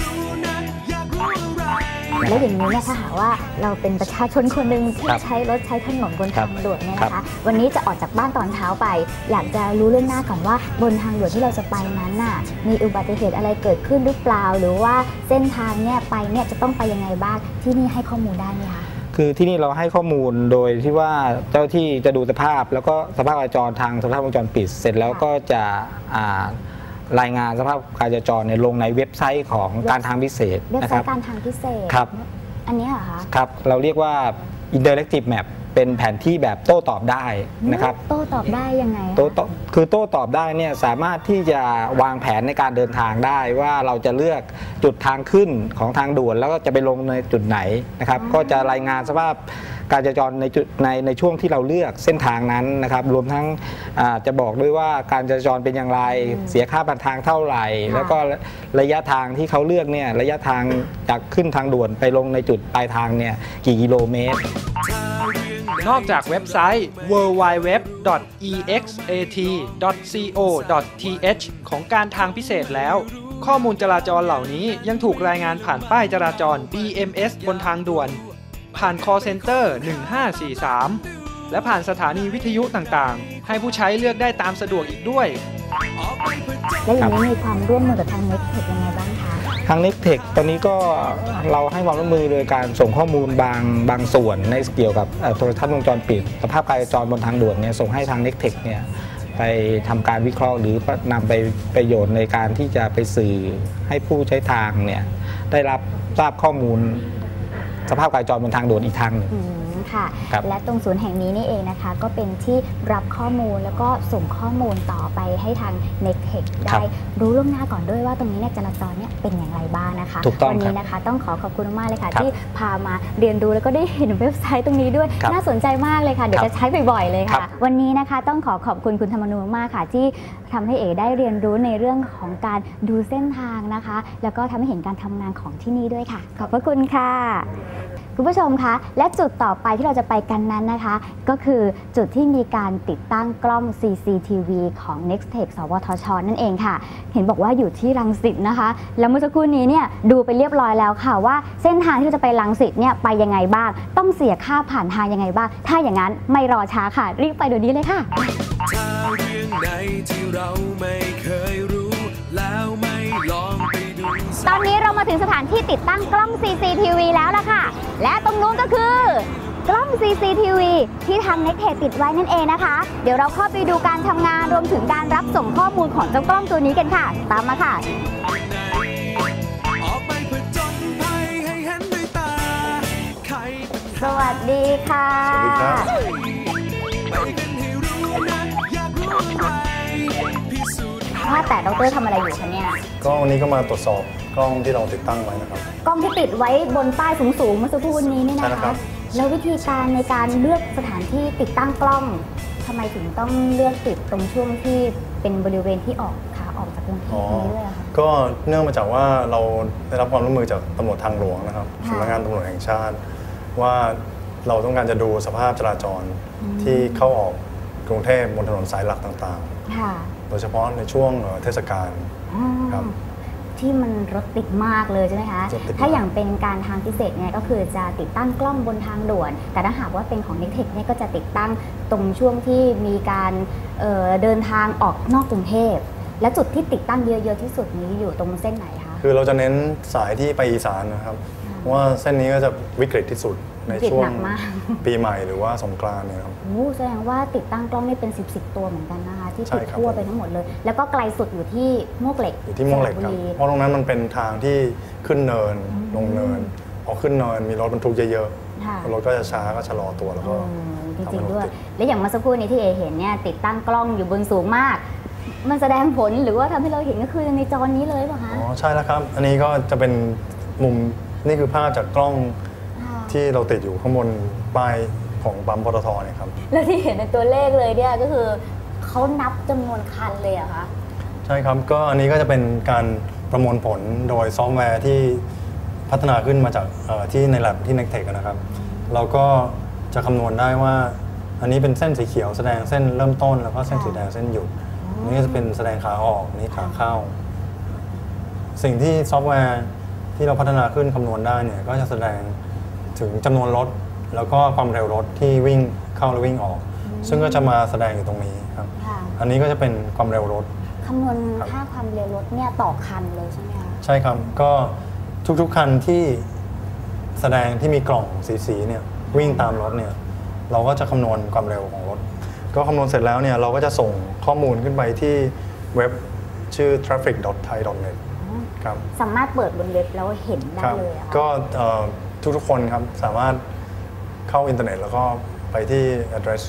และอย่างนี้เนี่ยถ้าหากว่าเราเป็นประชาชนคนหนึ่งที่ใช้รถใช้ถนนบนทางด่วนเนี่ยนะคะวันนี้จะออกจากบ้านตอนเช้าไปอยากจะรู้เรื่องหน้าก่อนว่าบนทางด่วนที่เราจะไปนั้นน่ะมีอุบัติเหตุอะไรเกิดขึ้นหรือเปล่าหรือว่าเส้นทางเนี่ยไปเนี่ยจะต้องไปยังไงบ้างที่นี่ให้ข้อมูลได้ไหมคะคือที่นี่เราให้ข้อมูลโดยที่ว่าเจ้าที่จะดูสภาพแล้วก็สภาพการจราจรทางสภาพวงจรปิดเสร็จแล้วก็จะรายงานสภาพการจราจรลงในเว็บไซต์ของการทางพิเศษเว็บไซต์การทางพิเศษครับอันนี้เหรอคะครับเราเรียกว่า Interactive Map เป็นแผนที่แบบโต้ตอบได้นะครับโต้ตอบได้ยังไงคือโต้ตอบได้เนี่ยสามารถที่จะวางแผนในการเดินทางได้ว่าเราจะเลือกจุดทางขึ้นของทางด่วนแล้วก็จะไปลงในจุดไหนนะครับก็จะรายงานสภาพการจราจรในช่วงที่เราเลือกเส้นทางนั้นนะครับรวมทั้งจะบอกด้วยว่าการจราจรเป็นอย่างไรเสียค่าผ่านทางเท่าไหร่แล้วก็ระยะทางที่เขาเลือกเนี่ยระยะทางจากขึ้นทางด่วนไปลงในจุดปลายทางเนี่ยกี่กิโลเมตรนอกจากเว็บไซต์ www.exat.co.th ของการทางพิเศษแล้วข้อมูลจราจรเหล่านี้ยังถูกรายงานผ่านป้ายจราจร BMS บนทางด่วนผ่าน call center 1543และผ่านสถานีวิทยุต่างๆให้ผู้ใช้เลือกได้ตามสะดวกอีกด้วยและอย่างนี้มีความร่วมมือกับทางเน็กเทคยังไงบ้างคะทางเน็กเทคตอนนี้ก็เราให้ความร่วมมือโดยการส่งข้อมูลบางส่วนในเกี่ยวกับโทรทัศน์วงจรปิดสภาพการจราจรบนทางด่วนเนี่ยส่งให้ทางเน็กเทคเนี่ยไปทำการวิเคราะห์หรือนำไปประโยชน์ในการที่จะไปสื่อให้ผู้ใช้ทางเนี่ยได้รับทราบข้อมูลสภาพการจราจรบนทางด่วนอีกทางหนึ่งค่ะและตรงศูนย์แห่งนี้นี่เองนะคะก็เป็นที่รับข้อมูลแล้วก็ส่งข้อมูลต่อไปให้ทาง Nectech ได้รู้ล่วงหน้าก่อนด้วยว่าตรงนี้เนี่ยจราจรเนี่ยเป็นอย่างไรบ้างนะคะวันนี้นะคะต้องขอบคุณมากเลยค่ะที่พามาเรียนรู้แล้วก็ได้เห็นเว็บไซต์ตรงนี้ด้วยน่าสนใจมากเลยค่ะเดี๋ยวจะใช้บ่อยๆเลยค่ะวันนี้นะคะต้องขอบคุณคุณธรรมนูมากค่ะที่ทำให้เอ๋ได้เรียนรู้ในเรื่องของการดูเส้นทางนะคะแล้วก็ทำให้เห็นการทำงานของที่นี่ด้วยค่ะขอบพระคุณค่ะคุณผู้ชมคะและจุดต่อไปที่เราจะไปกันนั้นนะคะก็คือจุดที่มีการติดตั้งกล้อง CCTV ของ Nectech สวทช.นั่นเองค่ะเห็นบอกว่าอยู่ที่รังสิตนะคะแล้วเมื่อสักครู่นี้เนี่ยดูไปเรียบร้อยแล้วค่ะว่าเส้นทางที่เราจะไปรังสิตเนี่ยไปยังไงบ้างต้องเสียค่าผ่านทางยังไงบ้างถ้าอย่างนั้นไม่รอช้าค่ะรีบไปเดี๋ยวนี้เลยค่ะตอนนี้เรามาถึงสถานที่ติดตั้งกล้อง CCTV แล้วล่ะค่ะและตรงนู้นก็คือกล้อง CCTV ที่ทาง Nectech ติดไว้นั่นเองนะคะเดี๋ยวเราเข้าไปดูการทำงานรวมถึงการรับส่งข้อมูลของเจ้ากล้องตัวนี้กันค่ะตามมาค่ะสวัสดีค่ะสวัสดีครับว่าแต่ดร.ทำอะไรอยู่คะเนี่ยก็วันนี้ก็มาตรวจสอบกล้องที่เราติดตั้งไว้นะครับกล้องที่ติดไว้บนป้ายสูงๆเมื่อสักครู่นี้นี่นะคะแล้ววิธีการในการเลือกสถานที่ติดตั้งกล้องทำไมถึงต้องเลือกติดตรงช่วงที่เป็นบริเวณที่ออกขาออกจากกรุงเทพนี้ด้วยคะก็เนื่องมาจากว่าเราได้รับความร่วมมือจากตำรวจทางหลวงนะครับสำนักงานตำรวจแห่งชาติว่าเราต้องการจะดูสภาพจราจรที่เข้าออกกรุงเทพบนถนนสายหลักต่างๆโดยเฉพาะในช่วงเทศกาลครับที่มันรถติดมากเลยใช่ไหมคะถ้าอย่างเป็นการทางพิเศษเนี่ยก็คือจะติดตั้งกล้องบนทางด่วนแต่ถ้าหากว่าเป็นของ Nectech เนี่ยก็จะติดตั้งตรงช่วงที่มีการเดินทางออกนอกกรุงเทพและจุดที่ติดตั้งเยอะๆที่สุดนี้อยู่ตรงเส้นไหนคะคือเราจะเน้นสายที่ไปอีสานนะครับว่าเส้นนี้ก็จะวิกฤตที่สุดในช่วงปีใหม่หรือว่าสงกรานต์เนี่ยครับแสดงว่าติดตั้งกล้องนี่เป็น10ตัวเหมือนกันนะคะที่ติดทั่วไปทั้งหมดเลยแล้วก็ไกลสุดอยู่ที่มวกเหล็กอยู่ที่มวกเหล็กครับเพราะตรงนั้นมันเป็นทางที่ขึ้นเนินลงเนินพอขึ้นเนินมีรถบรรทุกเยอะๆรถก็จะช้าก็ชะลอตัวแล้วก็จริงๆด้วยและอย่างเมื่อสักครู่นี้ที่เอเห็นเนี่ยติดตั้งกล้องอยู่บนสูงมากมันแสดงผลหรือว่าทำให้เราเห็นก็คือในจอนี้เลยป่ะคะอ๋อใช่แล้วครับอันนี้ก็จะเป็นมุมนี่คือภาพจากกล้องที่เราติดอยู่ข้างบนป้ายของปั๊มปตท.เนี่ยครับแล้วที่เห็นในตัวเลขเลยเนี่ยก็คือเขานับจำนวนคันเลยอะคะใช่ครับก็อันนี้ก็จะเป็นการประมวลผลโดยซอฟต์แวร์ที่พัฒนาขึ้นมาจากที่ใน lab ที่ Nectech นะครับเราก็จะคำนวณได้ว่าอันนี้เป็นเส้นสีเขียวแสดงเส้นเริ่มต้นแล้วก็เส้นสีแดงเส้นหยุดนี่ก็จะเป็นแสดงขาออกนี่ขาเข้าสิ่งที่ซอฟต์แวร์ที่เราพัฒนาขึ้นคำนวณได้เนี่ยก็จะแสดงถึงจำนวนรถแล้วก็ความเร็วรถที่วิ่งเข้าและวิ่งออกซึ่งก็จะมาแสดงอยู่ตรงนี้ครับอันนี้ก็จะเป็นความเร็วรถคำนวณค่าความเร็วรถเนี่ยต่อคันเลยใช่ไหมคะใช่ครับก็ทุกๆคันที่แสดงที่มีกล่องสีเนี่ยวิ่งตามรถเนี่ยเราก็จะคำนวณความเร็วของรถก็คำนวณเสร็จแล้วเนี่ยเราก็จะส่งข้อมูลขึ้นไปที่เว็บชื่อ traffic.thai.net ครับสามารถเปิดบนเว็บแล้วเห็นได้เลยก็ทุกคนครับสามารถเข้าอินเทอร์เน็ตแล้วก็ไปที่ address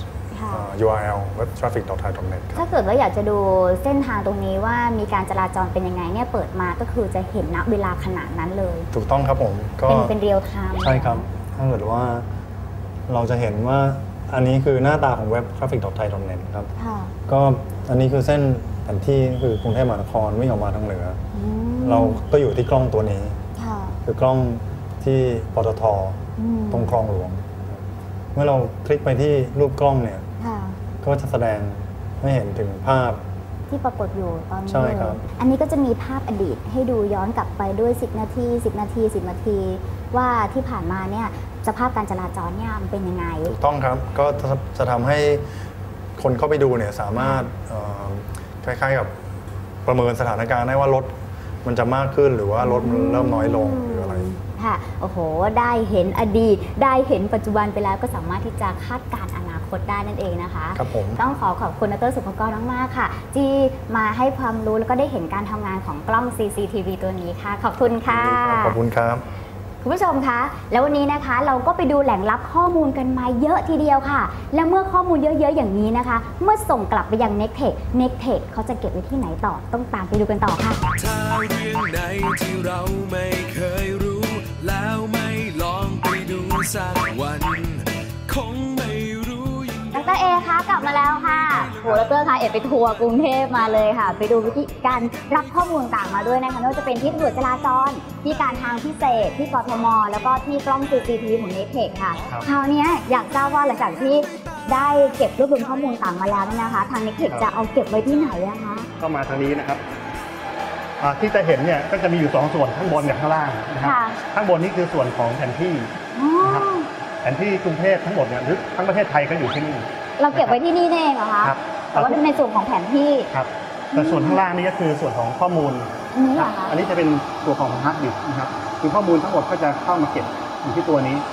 URL web traffic.thai.net ถ้าเกิดว่าอยากจะดูเส้นทางตรงนี้ว่ามีการจราจรเป็นยังไงเนี่ยเปิดมาก็คือจะเห็นณเวลาขนาดนั้นเลยถูกต้องครับผมก็เป็นเรียลไทม์ใช่ครับถ้าเกิดว่าเราจะเห็นว่าอันนี้คือหน้าตาของเว็บ traffic.thai.net ครับก็อันนี้คือเส้นแผนที่คือกรุงเทพมหานครวิ่งออกมาทางเหนือเราก็อยู่ที่กล้องตัวนี้คือกล้องที่ปตท.ตรงคลองหลวงเมื่อเราคลิกไปที่รูปกล้องเนี่ยก็จะแสดงให้เห็นถึงภาพที่ปรากฏอยู่ตอนนี้ใช่ครับอันนี้ก็จะมีภาพอดีตให้ดูย้อนกลับไปด้วย10 นาที 10 นาที 10 นาทีว่าที่ผ่านมาเนี่ยสภาพการจราจรเนี่ยมันเป็นยังไงถูกต้องครับก็จะทำให้คนเข้าไปดูเนี่ยสามารถคล้ายๆกับประเมินสถานการณ์ได้ว่ารถมันจะมากขึ้นหรือว่ารถเริ่มน้อยลงหรืออะไรค่ะโอ้โหได้เห็นอดีตได้เห็นปัจจุบันไปแล้วก็สามารถที่จะคาดการณ์อนาคตได้นั่นเองนะคะครับผมต้องขอบคุณดร.สุภกรมากๆค่ะที่มาให้ความรู้แล้วก็ได้เห็นการทำงานของกล้อง CCTV ตัวนี้ค่ะขอบคุณค่ะขอบคุณครับคุณผู้ชมคะแล้ววันนี้นะคะเราก็ไปดูแหล่งลับข้อมูลกันมาเยอะทีเดียวค่ะและเมื่อข้อมูลเยอะๆอย่างนี้นะคะเมื่อส่งกลับไปยัง Nectech เขาจะเก็บไว้ที่ไหนต่อต้องตามไปดูกันต่อค่ะถ้าเรื่องไหนที่เราไม่เคยรู้แล้วไม่ลองไปดูสักวันคงไม่รู้ดร.เอคะกลับมาแล้วค่ะโหดร.คะเอไปทัวร์กรุงเทพมาเลยค่ะไปดูวิธีการรับข้อมูลต่างมาด้วยนะคะไม่ว่าจะเป็นที่ตำรวจจราจรที่การทางพิเศษที่กทมแล้วก็ที่กล้อง CCTV ของ Nectech ค่ะคราวนี้อยากทราบว่าหลังจากที่ได้เก็บรวบรวมข้อมูลต่างมาแล้วนะคะทาง Nectech จะเอาเก็บไว้ที่ไหนนะคะก็มาทางนี้นะครับที่จะเห็นเนี่ยก็จะมีอยู่2ส่วนข้างบนกับข้างล่างนะครับข้างบนนี่คือส่วนของแผนที่นะครับแผนที่กรุงเทพทั้งหมดเนี่ยหรือทั้งประเทศไทยก็อยู่ที่นี่เราเก็บไว้ที่นี่เองเหรอคะแต่ว่าในส่วนของแผนที่ครับแต่ส่วนข้างล่างนี่ก็คือส่วนของข้อมูลอันนี้จะเป็นตัวของฮาร์ดดิสก์นะครับคือข้อมูลทั้งหมดก็จะเข้ามาเก็บอยู่ที่ตัวนี้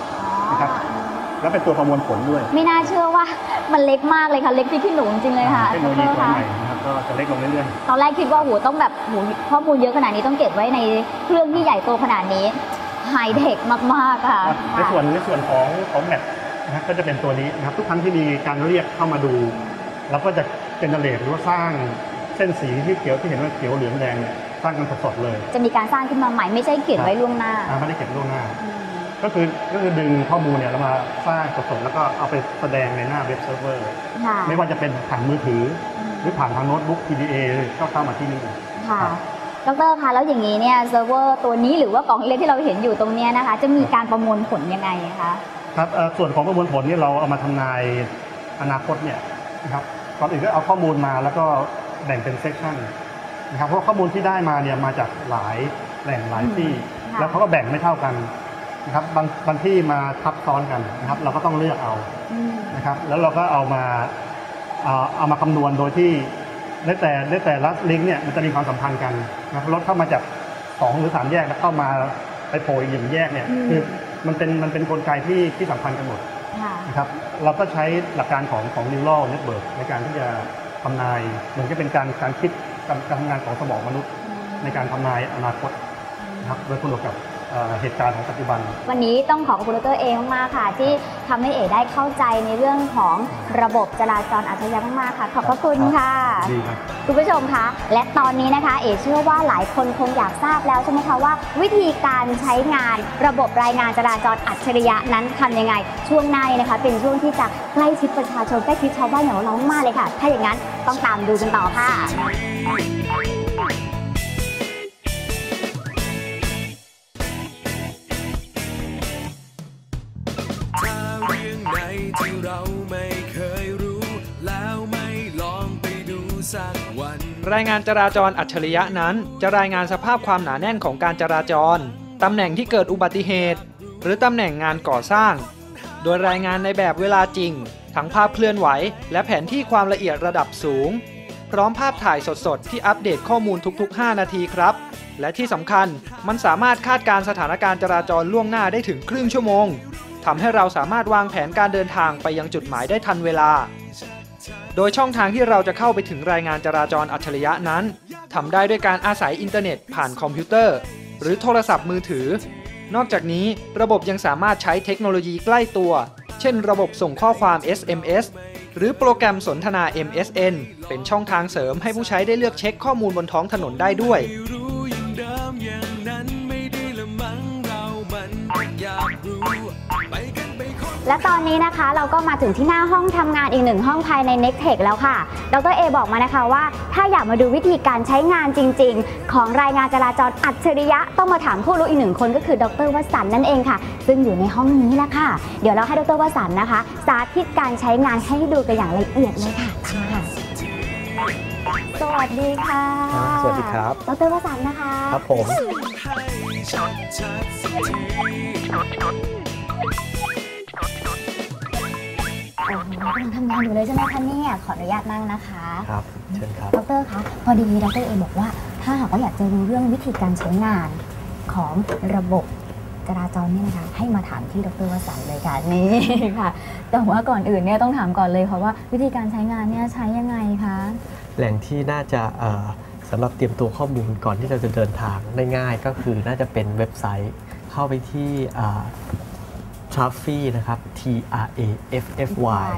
นะครับแล้วเป็นตัวประมวลผลด้วยไม่น่าเชื่อว่ามันเล็กมากเลยค่ะเล็กที่ขี้หนูจริงเลยค่ะเทคโนโลยีตัวใหม่นะครับก็จะเล็กลงเรื่อยๆตอนแรกคิดว่าต้องแบบข้อมูลเยอะขนาดนี้ต้องเก็บไว้ในเครื่องที่ใหญ่โตขนาดนี้ไฮเทคมากๆค่ะในส่วนของแมปนะครับก็จะเป็นตัวนี้นะครับทุกครั้งที่มีการเรียกเข้ามาดูเราก็จะเจเนเรตหรือว่าสร้างเส้นสีที่เขียวที่เห็นว่าเขียวเหลืองแดงเนี่ยสร้างกันสดๆเลยจะมีการสร้างขึ้นมาใหม่ไม่ใช่เขียนไว้ล่วงหน้าไม่ได้เขียนล่วงหน้าก็คือดึงข้อมูลเนี่ยเรามาสร้างสดๆแล้วก็เอาไปแสดงในหน้าเว็บเซิร์ฟเวอร์ไม่ว่าจะเป็นผ่านมือถือหรือผ่านทางโน้ตบุ๊ก PDA ก็เข้ามาที่นี่ค่ะดร.คะแล้วอย่างนี้เนี่ยเซิร์ฟเวอร์ตัวนี้หรือว่ากล่องอิเล็กที่เราเห็นอยู่ตรงนี้นะคะจะมีการประมวลผลยังไงคะครับส่วนของประมวลผลนี่เราเอามาทำนายอนาคตเนี่ยนะครับก่อนอื่นก็เอาข้อมูลมาแล้วก็แบ่งเป็นเซกชันนะครับเพราะข้อมูลที่ได้มาเนี่ยมาจากหลายแหล่งหลายที่แล้วเขาก็แบ่งไม่เท่ากันนะครับบางที่มาทับซ้อนกันนะครับเราก็ต้องเลือกเอานะครับแล้วเราก็เอามาคำนวณโดยที่ในแต่ละลิงก์เนี่ยมันจะมีความสัมพันธ์กันนะครับรถเข้ามาจาก2 หรือ 3 แยกแล้วเข้ามาไปโผล่อีก1 แยกเนี่ยคือมันเป็นกลไกที่สัมพันธ์กันหมดนะครับเราก็ใช้หลักการของ neural network ในการที่จะทำนายเหมือนกับเป็นการคิดการทำงานของสมองมนุษย์ในการทำนายอนาคตนะครับโดยคุณกับเหตุการณ์ของปัจจุบันวันนี้ต้องขอบคุณดร.เอมากๆค่ะที่ทำให้เอได้เข้าใจในเรื่องของระบบจราจรอัจฉริยะมากๆค่ะขอบพระคุณค่ะคุณผู้ชมคะและตอนนี้นะคะเอเชื่อว่าหลายคนคงอยากทราบแล้วใช่ไหมคะว่าวิธีการใช้งานระบบรายงานจราจรอัจฉริยะนั้นทำยังไงช่วงหน้านะคะเป็นช่วงที่จะใกล้ชิดประชาชนใกล้ชิดชาวบ้านอย่างเรามากเลยค่ะถ้าอย่างนั้นต้องตามดูกันต่อค่ะที่เราไม่เคยรู้แล้วไม่ลองไปดูสักวันรายงานจราจรอัจฉริยะนั้นจะรายงานสภาพความหนาแน่นของการจราจรตำแหน่งที่เกิดอุบัติเหตุหรือตำแหน่งงานก่อสร้างโดยรายงานในแบบเวลาจริงทั้งภาพเคลื่อนไหวและแผนที่ความละเอียดระดับสูงพร้อมภาพถ่ายสดๆที่อัปเดตข้อมูลทุกๆ5 นาทีครับและที่สำคัญมันสามารถคาดการณ์สถานการณ์จราจรล่วงหน้าได้ถึงครึ่งชั่วโมงทำให้เราสามารถวางแผนการเดินทางไปยังจุดหมายได้ทันเวลาโดยช่องทางที่เราจะเข้าไปถึงรายงานจราจรอัจฉริยะนั้นทำได้ด้วยการอาศัยอินเทอร์เน็ตผ่านคอมพิวเตอร์หรือโทรศัพท์มือถือนอกจากนี้ระบบยังสามารถใช้เทคโนโลยีใกล้ตัวเช่นระบบส่งข้อความ SMS หรือโปรแกรมสนทนา MSN เป็นช่องทางเสริมให้ผู้ใช้ได้เลือกเช็คข้อมูลบนท้องถนนได้ด้วยและตอนนี้นะคะเราก็มาถึงที่หน้าห้องทำงานอีก1 ห้องภายใน Nectech แล้วค่ะดร.เอบอกมานะคะว่าถ้าอยากมาดูวิธีการใช้งานจริงๆของรายงานจราจรอัจฉริยะต้องมาถามผู้รู้อีก1 คนก็คือดร.วสันต์นั่นเองค่ะซึ่งอยู่ในห้องนี้แหละค่ะเดี๋ยวเราให้ดร.วสันต์นะคะสาธิตการใช้งานให้ดูกันอย่างละเอียดเลยค่ะตามมาค่ะสวัสดีค่ะสวัสดีครับดร.วสันต์นะคะครับผมกำลังทำงานอยู่เลยใช่ไหมคะเนี่ยขออนุญาตนั่งนะคะครับเชิญครับดร.คะพอดีดร.เอบอกว่าถ้าหากว่าอยากจะรู้เรื่องวิธีการใช้งานของระบบจราจรเนี่ยนะคะให้มาถามที่ดร.วสันต์เลยค่ะนี่ค่ะแต่ว่าก่อนอื่นเนี่ยต้องถามก่อนเลยค่ะว่าวิธีการใช้งานเนี่ยใช้ยังไงคะแหล่งที่น่าจะสำหรับเตรียมตัวข้อมูลก่อนที่เราจะเดินทางได้ง่ายก็คือน่าจะเป็นเว็บไซต์เข้าไปที่Traffy นะครับ TRAFFY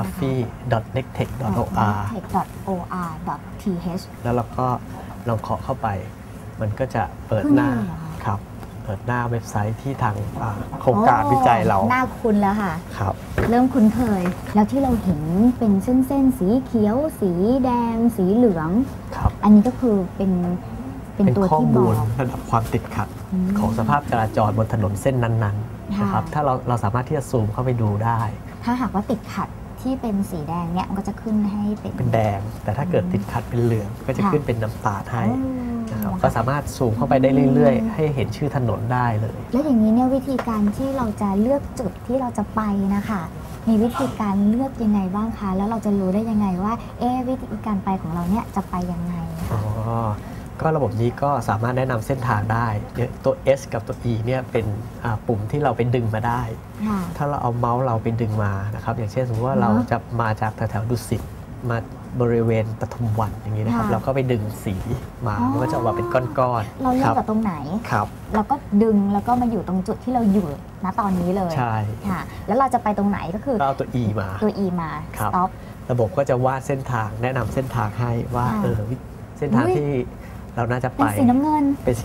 traffy.nectech.or.th แล้วเราก็ลองเคาะเข้าไปมันก็จะเปิดหน้าครับเปิดหน้าเว็บไซต์ที่ทางโครงการวิจัยเราหน้าคุ้นแล้วค่ะครับเริ่มคุ้นเคยแล้วที่เราเห็นเป็นเส้นๆสีเขียวสีแดงสีเหลืองครับอันนี้ก็คือเป็นตัวที่บอกระดับความติดขัดของสภาพจราจรบนถนนเส้นนั้นๆนะครับถ้าเราสามารถที่จะซูมเข้าไปดูได้ถ้าหากว่าติดขัดที่เป็นสีแดงเนี่ยมันก็จะขึ้นให้เป็นแดงแต่ถ้าเกิดติดขัดเป็นเหลืองก็จะขึ้นเป็นน้ำตาลให้นะครับก็สามารถซูมเข้าไปได้เรื่อยๆให้เห็นชื่อถนนได้เลยแล้วอย่างนี้เนี่ยวิธีการที่เราจะเลือกจุดที่เราจะไปนะคะมีวิธีการเลือกยังไงบ้างคะแล้วเราจะรู้ได้ยังไงว่าวิธีการไปของเราเนี่ยจะไปยังไงอ๋อก็ระบบนี้ก็สามารถแนะนำเส้นทางได้ตัว S กับตัว E เนี่ยเป็นปุ่มที่เราไปดึงมาได้ถ้าเราเอาเมาส์เราไปดึงมานะครับอย่างเช่นสมมติว่าเราจะมาจากแถวๆดุสิตมาบริเวณปทุมวันอย่างนี้นะครับเราก็ไปดึงสีมามันก็จะออกมาเป็นก้อนๆเราเลือกจากตรงไหนเราก็ดึงแล้วก็มาอยู่ตรงจุดที่เราอยู่ณตอนนี้เลยใช่ค่ะแล้วเราจะไปตรงไหนก็คือเราเอาตัว E มา stop ระบบก็จะวาดเส้นทางแนะนำเส้นทางให้ว่าเส้นทางที่เราน่าจะไปเป็นสีน้ำเงิน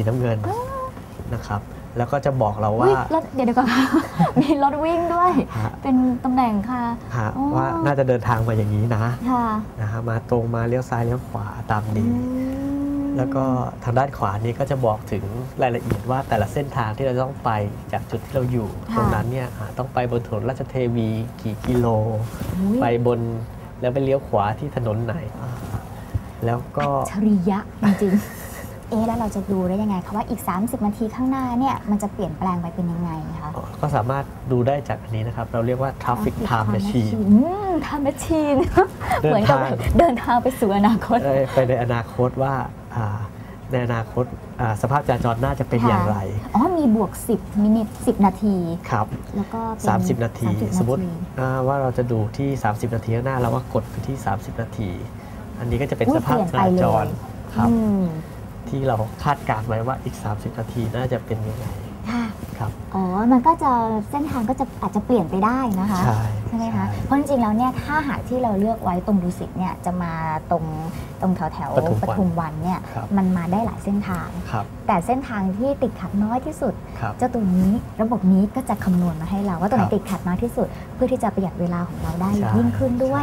นะครับแล้วก็จะบอกเราว่าเดี๋ยวก่อนมีรถวิ่งด้วยเป็นตำแหน่งค่ะว่าน่าจะเดินทางมาอย่างนี้นะมาตรงมาเลี้ยวซ้ายเลี้ยวขวาตามนี้แล้วก็ทางด้านขวานี้ก็จะบอกถึงรายละเอียดว่าแต่ละเส้นทางที่เราต้องไปจากจุดที่เราอยู่ตรงนั้นเนี่ยต้องไปบนถนนราชเทวีกี่กิโลไปบนแล้วไปเลี้ยวขวาที่ถนนไหนแล้วก็อัจฉริยะจริงแล้วเราจะดูได้ยังไงคะว่าอีก30นาทีข้างหน้าเนี่ยมันจะเปลี่ยนแปลงไปเป็นยังไงคะก็สามารถดูได้จากอันนี้นะครับเราเรียกว่า traffic time machine time machine เหมือนกับเดินทางไปสู่อนาคตไปในอนาคตว่าในอนาคตสภาพจราจรน่าจะเป็นอย่างไรมีบวก10 มินิ 10 นาทีครับแล้วก็ 30 นาทีสมมติว่าเราจะดูที่30 นาทีข้างหน้าเราก็กดไปที่30 นาทีอันนี้ก็จะเป็นสภาพจราจรครับที่เราคาดการไว้ว่าอีก30 นาทีน่าจะเป็นยังไงครับมันก็จะเส้นทางก็จะอาจจะเปลี่ยนไปได้นะคะใช่ไหมคะเพราะจริงๆแล้วเนี่ยถ้าหากที่เราเลือกไว้ตรงดุสิตเนี่ยจะมาตรงแถวปทุมวันเนี่ยมันมาได้หลายเส้นทางแต่เส้นทางที่ติดขัดน้อยที่สุดเจ้าตัวนี้ระบบนี้ก็จะคำนวณมาให้เราว่าตัวไหนติดขัดน้อยที่สุดเพื่อที่จะประหยัดเวลาของเราได้ยิ่งขึ้นด้วย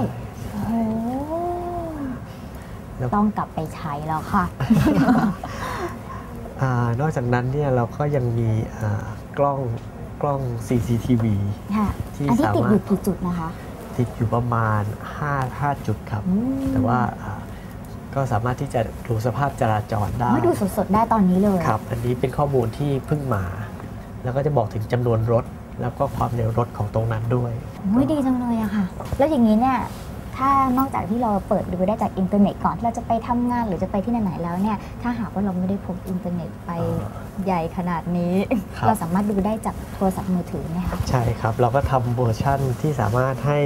ต้องกลับไปใช้แล้วค่ะนอกจากนั้นเนี่ยเราก็ยังมีกล้อง CCTV ที่สามารถติดอยู่กี่จุดนะคะติดอยู่ประมาณ5จุดครับแต่ว่าก็สามารถที่จะดูสภาพจราจรได้ดูสดๆได้ตอนนี้เลยครับอันนี้เป็นข้อมูลที่เพิ่งมาแล้วก็จะบอกถึงจำนวนรถแล้วก็ความเร็วรถของตรงนั้นด้วยดีจังเลยอะค่ะแล้วอย่างนี้เนี่ยถ้านอกจากที่เราเปิดดูได้จากอินเทอร์เน็ตก่อนที่เราจะไปทำงานหรือจะไปที่ไหนแล้วเนี่ยถ้าหากว่าเราไม่ได้พกอินเทอร์เน็ตไปใหญ่ขนาดนี้เราสามารถดูได้จากโทรศัพท์มือถือไหมคะใช่ครับเราก็ทำเวอร์ชั่นที่สามารถให้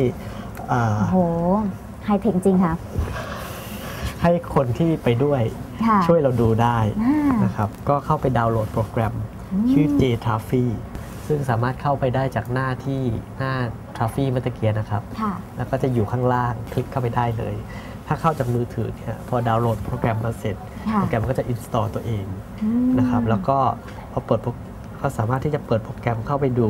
ไฮเทคจริงค่ะให้คนที่ไปด้วยช่วยเราดูได้นะครับก็เข้าไปดาวน์โหลดโปรแกรมชื่อ J-Traffic ซึ่งสามารถเข้าไปได้จากหน้าTraffic เมื่อกี้นะครับแล้วก็จะอยู่ข้างล่างคลิกเข้าไปได้เลยถ้าเข้าจากมือถือเนี่ยพอดาวน์โหลดโปรแกรมมาเสร็จโปรแกรมก็จะ install ตัวเองนะครับแล้วก็พอเปิดก็สามารถที่จะเปิดโปรแกรมเข้าไปดู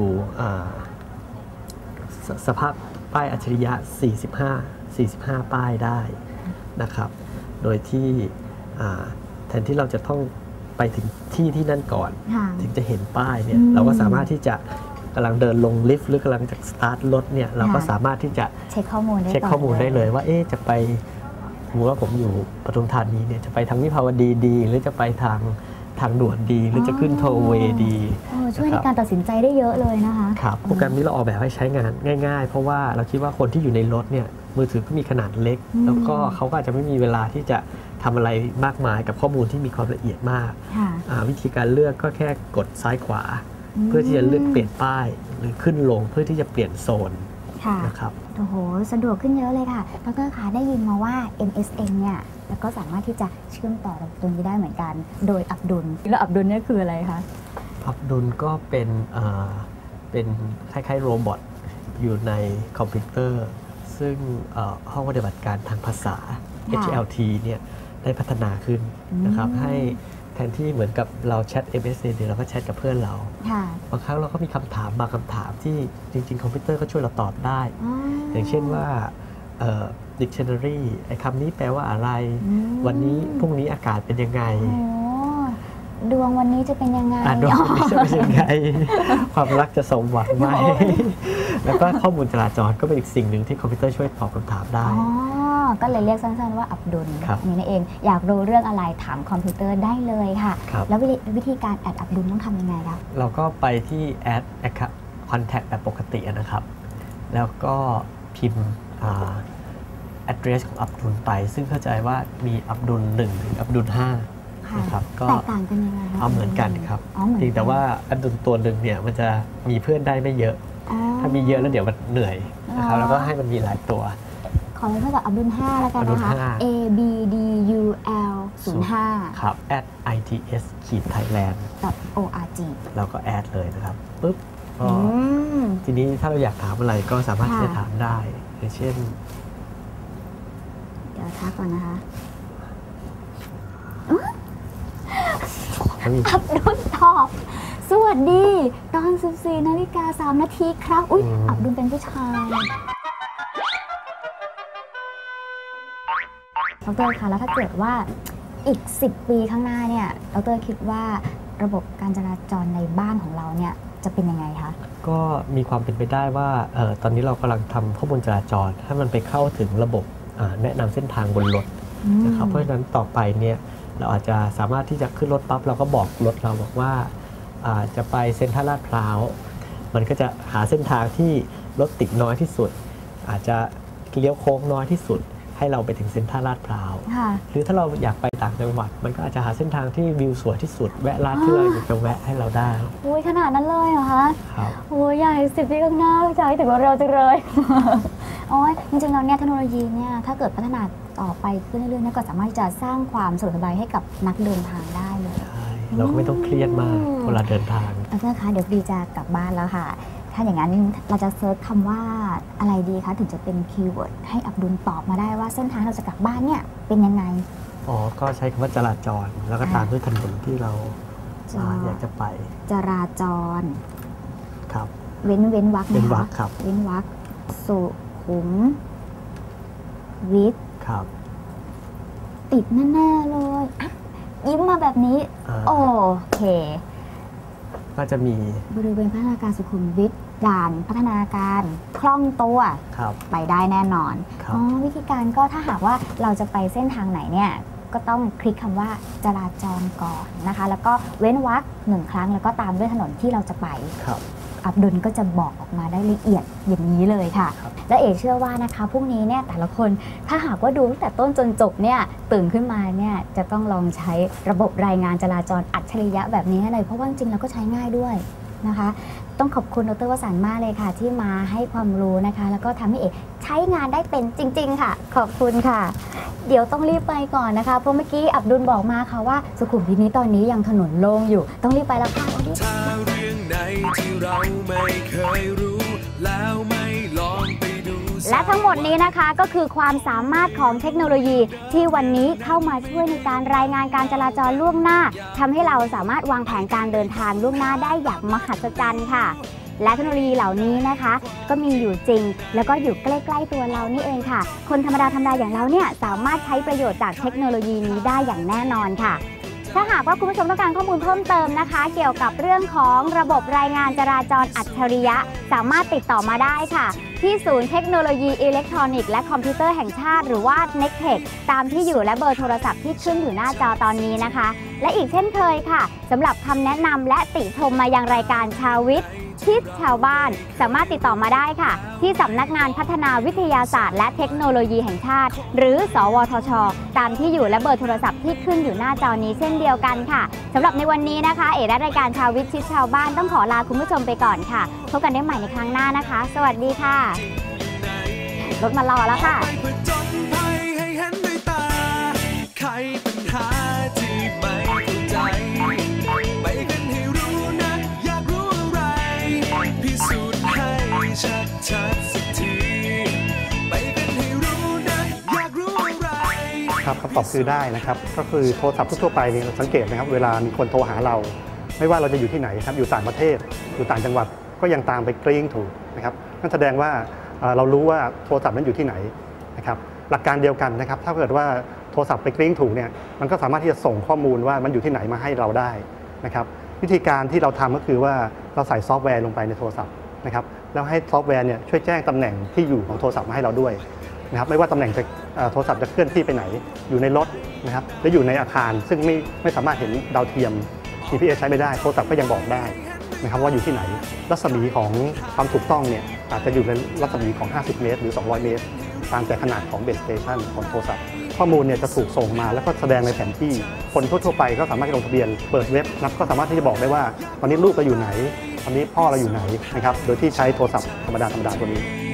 สภาพป้ายอัจฉริยะ45ป้ายได้นะครับโดยที่แทนที่เราจะต้องไปถึงที่นั่นก่อนถึงจะเห็นป้ายเนี่ยเราก็สามารถที่จะกำลังเดินลงลิฟต์หรือกำลังจะสตาร์ทรถเนี่ยเราก็สามารถที่จะเช็คข้อมูลได้เลยว่าจะไปสมมติว่าผมอยู่ปทุมธานีเนี่ยจะไปทางวิภาวดีดีหรือจะไปทางด่วนดีหรือจะขึ้นโทเวดีช่วยในการตัดสินใจได้เยอะเลยนะคะครับโปรแกรมนี้เราออกแบบให้ใช้งานง่ายๆเพราะว่าเราคิดว่าคนที่อยู่ในรถเนี่ยมือถือก็มีขนาดเล็กแล้วก็เขาก็อาจจะไม่มีเวลาที่จะทำอะไรมากมายกับข้อมูลที่มีความละเอียดมากวิธีการเลือกก็แค่กดซ้ายขวาเพื่อที่จะเลือกเปลี่ยนป้ายหรือขึ้นลงเพื่อที่จะเปลี่ยนโซนนะครับโอ้โหสะดวกขึ้นเยอะเลยค่ะดร.คะได้ยินมาว่า MSN เนี่ยแล้วก็สามารถที่จะเชื่อมต่อกับตรงนี้ได้เหมือนกันโดยอับดุลแล้วอับดุลเนี่ยคืออะไรคะอับดุลก็เป็นคล้ายๆโรบอทอยู่ในคอมพิวเตอร์ซึ่งห้องปฏิบัติการทางภาษา HLT เนี่ยได้พัฒนาขึ้นนะครับให้แทนที่เหมือนกับเราแชท MSN เราก็แชทกับเพื่อนเราบางครั้งเราก็มีคำถามบางคำถามที่จริงๆคอมพิวเตอร์ก็ช่วยเราตอบได้อย่างเช่นว่าdictionary ไอ้คำนี้แปลว่าอะไรวันนี้พรุ่งนี้อากาศเป็นยังไงดวงวันนี้จะเป็นยังไงดวงวันนี้จะเป็นยังไงความรักจะสมหวังไหมแล้วก็ข้อมูลจราจรก็เป็นอีกสิ่งหนึ่งที่คอมพิวเตอร์ช่วยตอบคำถามได้ก็เลยเรียกสั้นๆว่าอับดุลนี่นั่นเองอยากรู้เรื่องอะไรถามคอมพิวเตอร์ได้เลยค่ะแล้ววิธีการแอดอับดุลต้องทำยังไงครับเราก็ไปที่แอดcontact แบบปกตินะครับแล้วก็พิมพ์address ของอับดุลไปซึ่งเข้าใจว่ามีอับดุล1ถึงอับดุล5 นะครับก็แตกต่างกันยังไงคะเหมือนกันครับเหมือนจริงแต่ว่าอันดุลตัวหนึ่งเนี่ยมันจะมีเพื่อนได้ไม่เยอะถ้ามีเยอะแล้วเดี๋ยวมันเหนื่อยนะครับแล้วก็ให้มันมีหลายตัวขอเท่ากับอับดุล5แล้วกันนะคะ A B D U L 05 ครับ @its-thailand .org เราก็แอดเลยนะครับปุ๊บทีนี้ถ้าเราอยากถามอะไรก็สามารถจะถามได้อย่างเช่นเดี๋ยวทักก่อนนะคะอับดุลตอบสวัสดีตอน 14:03 นาทีครับอุ๊ยอับดุลเป็นผู้ชายดร.คะแล้วถ้าเกิดว่าอีก10 ปีข้างหน้าเนี่ยดร.คิดว่าระบบการจราจรในบ้านของเราเนี่ยจะเป็นยังไงคะก็มีความเป็นไปได้ว่าตอนนี้เรากำลังทำข้อมูลจราจรให้มันไปเข้าถึงระบบแนะนำเส้นทางบนรถนะครับเพราะฉะนั้นต่อไปเนี่ยเราอาจจะสามารถที่จะขึ้นรถปั๊บเราก็บอกรถเราบอกว่าจะไปเซ็นทรัลลาดพร้าวมันก็จะหาเส้นทางที่รถติดน้อยที่สุดอาจจะเลี้ยวโค้งน้อยที่สุดให้เราไปถึงเซ็นทรัลลาดพร้าวหรือถ้าเราอยากไปต่างจังหวัดมันก็อาจจะหาเส้นทางที่วิวสวยที่สุดแวะร้านที่เราอยากจะแวะให้เราได้โอ้ยขนาดนั้นเลยเหรอคะครับโอ้ยใหญ่10 ปีข้างหน้าใจถึงว่าเราจะเลยโอ้ยจริงๆแล้วเนี่ยเทคโนโลยีเนี่ยถ้าเกิดพัฒนาต่อไปขึ้นเรื่อยๆก็สามารถจะสร้างความสะดวกสบายให้กับนักเดินทางได้เลยเราก็ไม่ต้องเครียดมากเวลาเดินทางดร.คะเดี๋ยวดีจะกลับบ้านแล้วค่ะถ้าอย่างนั้นเราจะเซิร์ชคำว่าอะไรดีคะถึงจะเป็นคีย์เวิร์ดให้อับดุลตอบมาได้ว่าเส้นทางเราจะกลับบ้านเนี่ยเป็นยังไงก็ใช้คำว่าจราจรแล้วก็ตามด้วยถนนที่เราอยากจะไปจราจรครับเว้นวรรคนะคะเว้นวรรคสุขุมวิทครับติดแน่ๆเลยยิ้มมาแบบนี้โอเคก็จะมีบริเวณพัฒนาการสุขุมวิทด่านพัฒนาการคล่องตัวไปได้แน่นอนวิธีการก็ถ้าหากว่าเราจะไปเส้นทางไหนเนี่ยก็ต้องคลิกคำว่าจราจรก่อนนะคะแล้วก็เว้นวรรค1 ครั้งแล้วก็ตามด้วยถนนที่เราจะไปอับดุลก็จะบอกออกมาได้ละเอียดอย่างนี้เลยค่ะและเอ๋เชื่อว่านะคะพรุ่งนี้เนี่ยแต่ละคนถ้าหากว่าดูตั้งแต่ต้นจนจบเนี่ยตื่นขึ้นมาเนี่ยจะต้องลองใช้ระบบรายงานจราจรอัจฉริยะแบบนี้ให้เลยเพราะว่าจริงๆแล้วก็ใช้ง่ายด้วยนะคะต้องขอบคุณดร.วสันต์มากเลยค่ะที่มาให้ความรู้นะคะแล้วก็ทำให้เอ๋ใช้งานได้เป็นจริงๆค่ะขอบคุณค่ะเดี๋ยวต้องรีบไปก่อนนะคะเพราะเมื่อกี้อับดุลบอกมาค่ะว่าสุขุมวิทนี้ตอนนี้ยังถนนโล่งอยู่ต้องรีบไปแล้วค่ะถ้าเรื่องไหนที่เราไม่เคยรู้แล้วไม่ลองไปดูและทั้งหมดนี้นะคะก็คือความสามารถของเทคโนโลยีที่วันนี้เข้ามาช่วยในการรายงานการจราจรล่วงหน้าทำให้เราสามารถวางแผนการเดินทางล่วงหน้าได้อย่างมหัศจรรย์ค่ะและเทคโนโลยีเหล่านี้นะคะก็มีอยู่จริงแล้วก็อยู่ใกล้ๆตัวเรานี่เองค่ะคนธรรมดาอย่างเราเนี่ยสามารถใช้ประโยชน์จากเทคโนโลยีนี้ได้อย่างแน่นอนค่ะถ้าหากว่าคุณผู้ชมต้องการข้อมูลเพิ่มเติมนะคะเกี่ยวกับเรื่องของระบบรายงานจราจรอัจฉริยะสามารถติดต่อมาได้ค่ะที่ศูนย์เทคโนโลยีอิเล็กทรอนิกส์และคอมพิวเตอร์แห่งชาติหรือว่า NECTEC ตามที่อยู่และเบอร์โทรศัพท์ที่ขึ้นอยู่หน้าจอตอนนี้นะคะและอีกเช่นเคยค่ะสำหรับคำแนะนำและติชมมายังรายการชาววิทย์ทิศชาวบ้านสามารถติดต่อมาได้ค่ะที่สำนักงานพัฒนาวิทยาศาสตร์และเทคโนโลยีแห่งชาติหรือสวทช.ตามที่อยู่และเบอร์โทรศัพท์ที่ขึ้นอยู่หน้าจอนี้เช่นเดียวกันค่ะสำหรับในวันนี้นะคะเอ๋และรายการชาววิทย์ทิศชาวบ้านต้องขอลาคุณผู้ชมไปก่อนค่ะพบกันได้ใหม่ในครั้งหน้านะคะสวัสดีค่ะรถมารอแล้วค่ะครับคำตอบคือได้นะครับก็คือโทรศัพท์ทั่วไปเนี่ยเราสังเกตนะครับเวลามีคนโทรหาเราไม่ว่าเราจะอยู่ที่ไหนครับอยู่ต่างประเทศอยู่ต่างจังหวัดก็ยังตามไปกริ้งถูกนะครับนั่นแสดงว่าเรารู้ว่าโทรศัพท์นั้นอยู่ที่ไหนนะครับหลักการเดียวกันนะครับถ้าเกิดว่าโทรศัพท์ไปกริ้งถูกเนี่ยมันก็สามารถที่จะส่งข้อมูลว่ามันอยู่ที่ไหนมาให้เราได้นะครับวิธีการที่เราทำก็คือว่าเราใส่ซอฟต์แวร์ลงไปในโทรศัพท์นะครับแล้วให้ซอฟต์แวร์เนี่ยช่วยแจ้งตำแหน่งที่อยู่ของโทรศัพท์มาให้เราด้วยนะครับไม่ว่าตำแหน่งโทรศัพท์จะเคลื่อนที่ไปไหนอยู่ในรถนะครับหรืออยู่ในอาคารซึ่งไม่สามารถเห็นดาวเทียม GPS ใช้ไม่ได้โทรศัพท์ก็ยังบอกได้นะครับว่าอยู่ที่ไหนรัศมีของความถูกต้องเนี่ยอาจจะอยู่ในรัศมีของ50 เมตรหรือ200 เมตรตามแต่ขนาดของเบสสเตชันของโทรศัพท์ข้ข้อมูลเนี่ยจะถูกส่งมาแล้วก็แสดงในแผนที่คนทั่วๆไปก็สามารถที่ลงทะเบียนเปิดเว็บนะก็สามารถที่จะบอกได้ว่าตอนนี้ลูกเราอยู่ไหนตอนนี้พ่อเราอยู่ไหนนะครับโดยที่ใช้โทรศัพท์ธรรมดาตัวนี้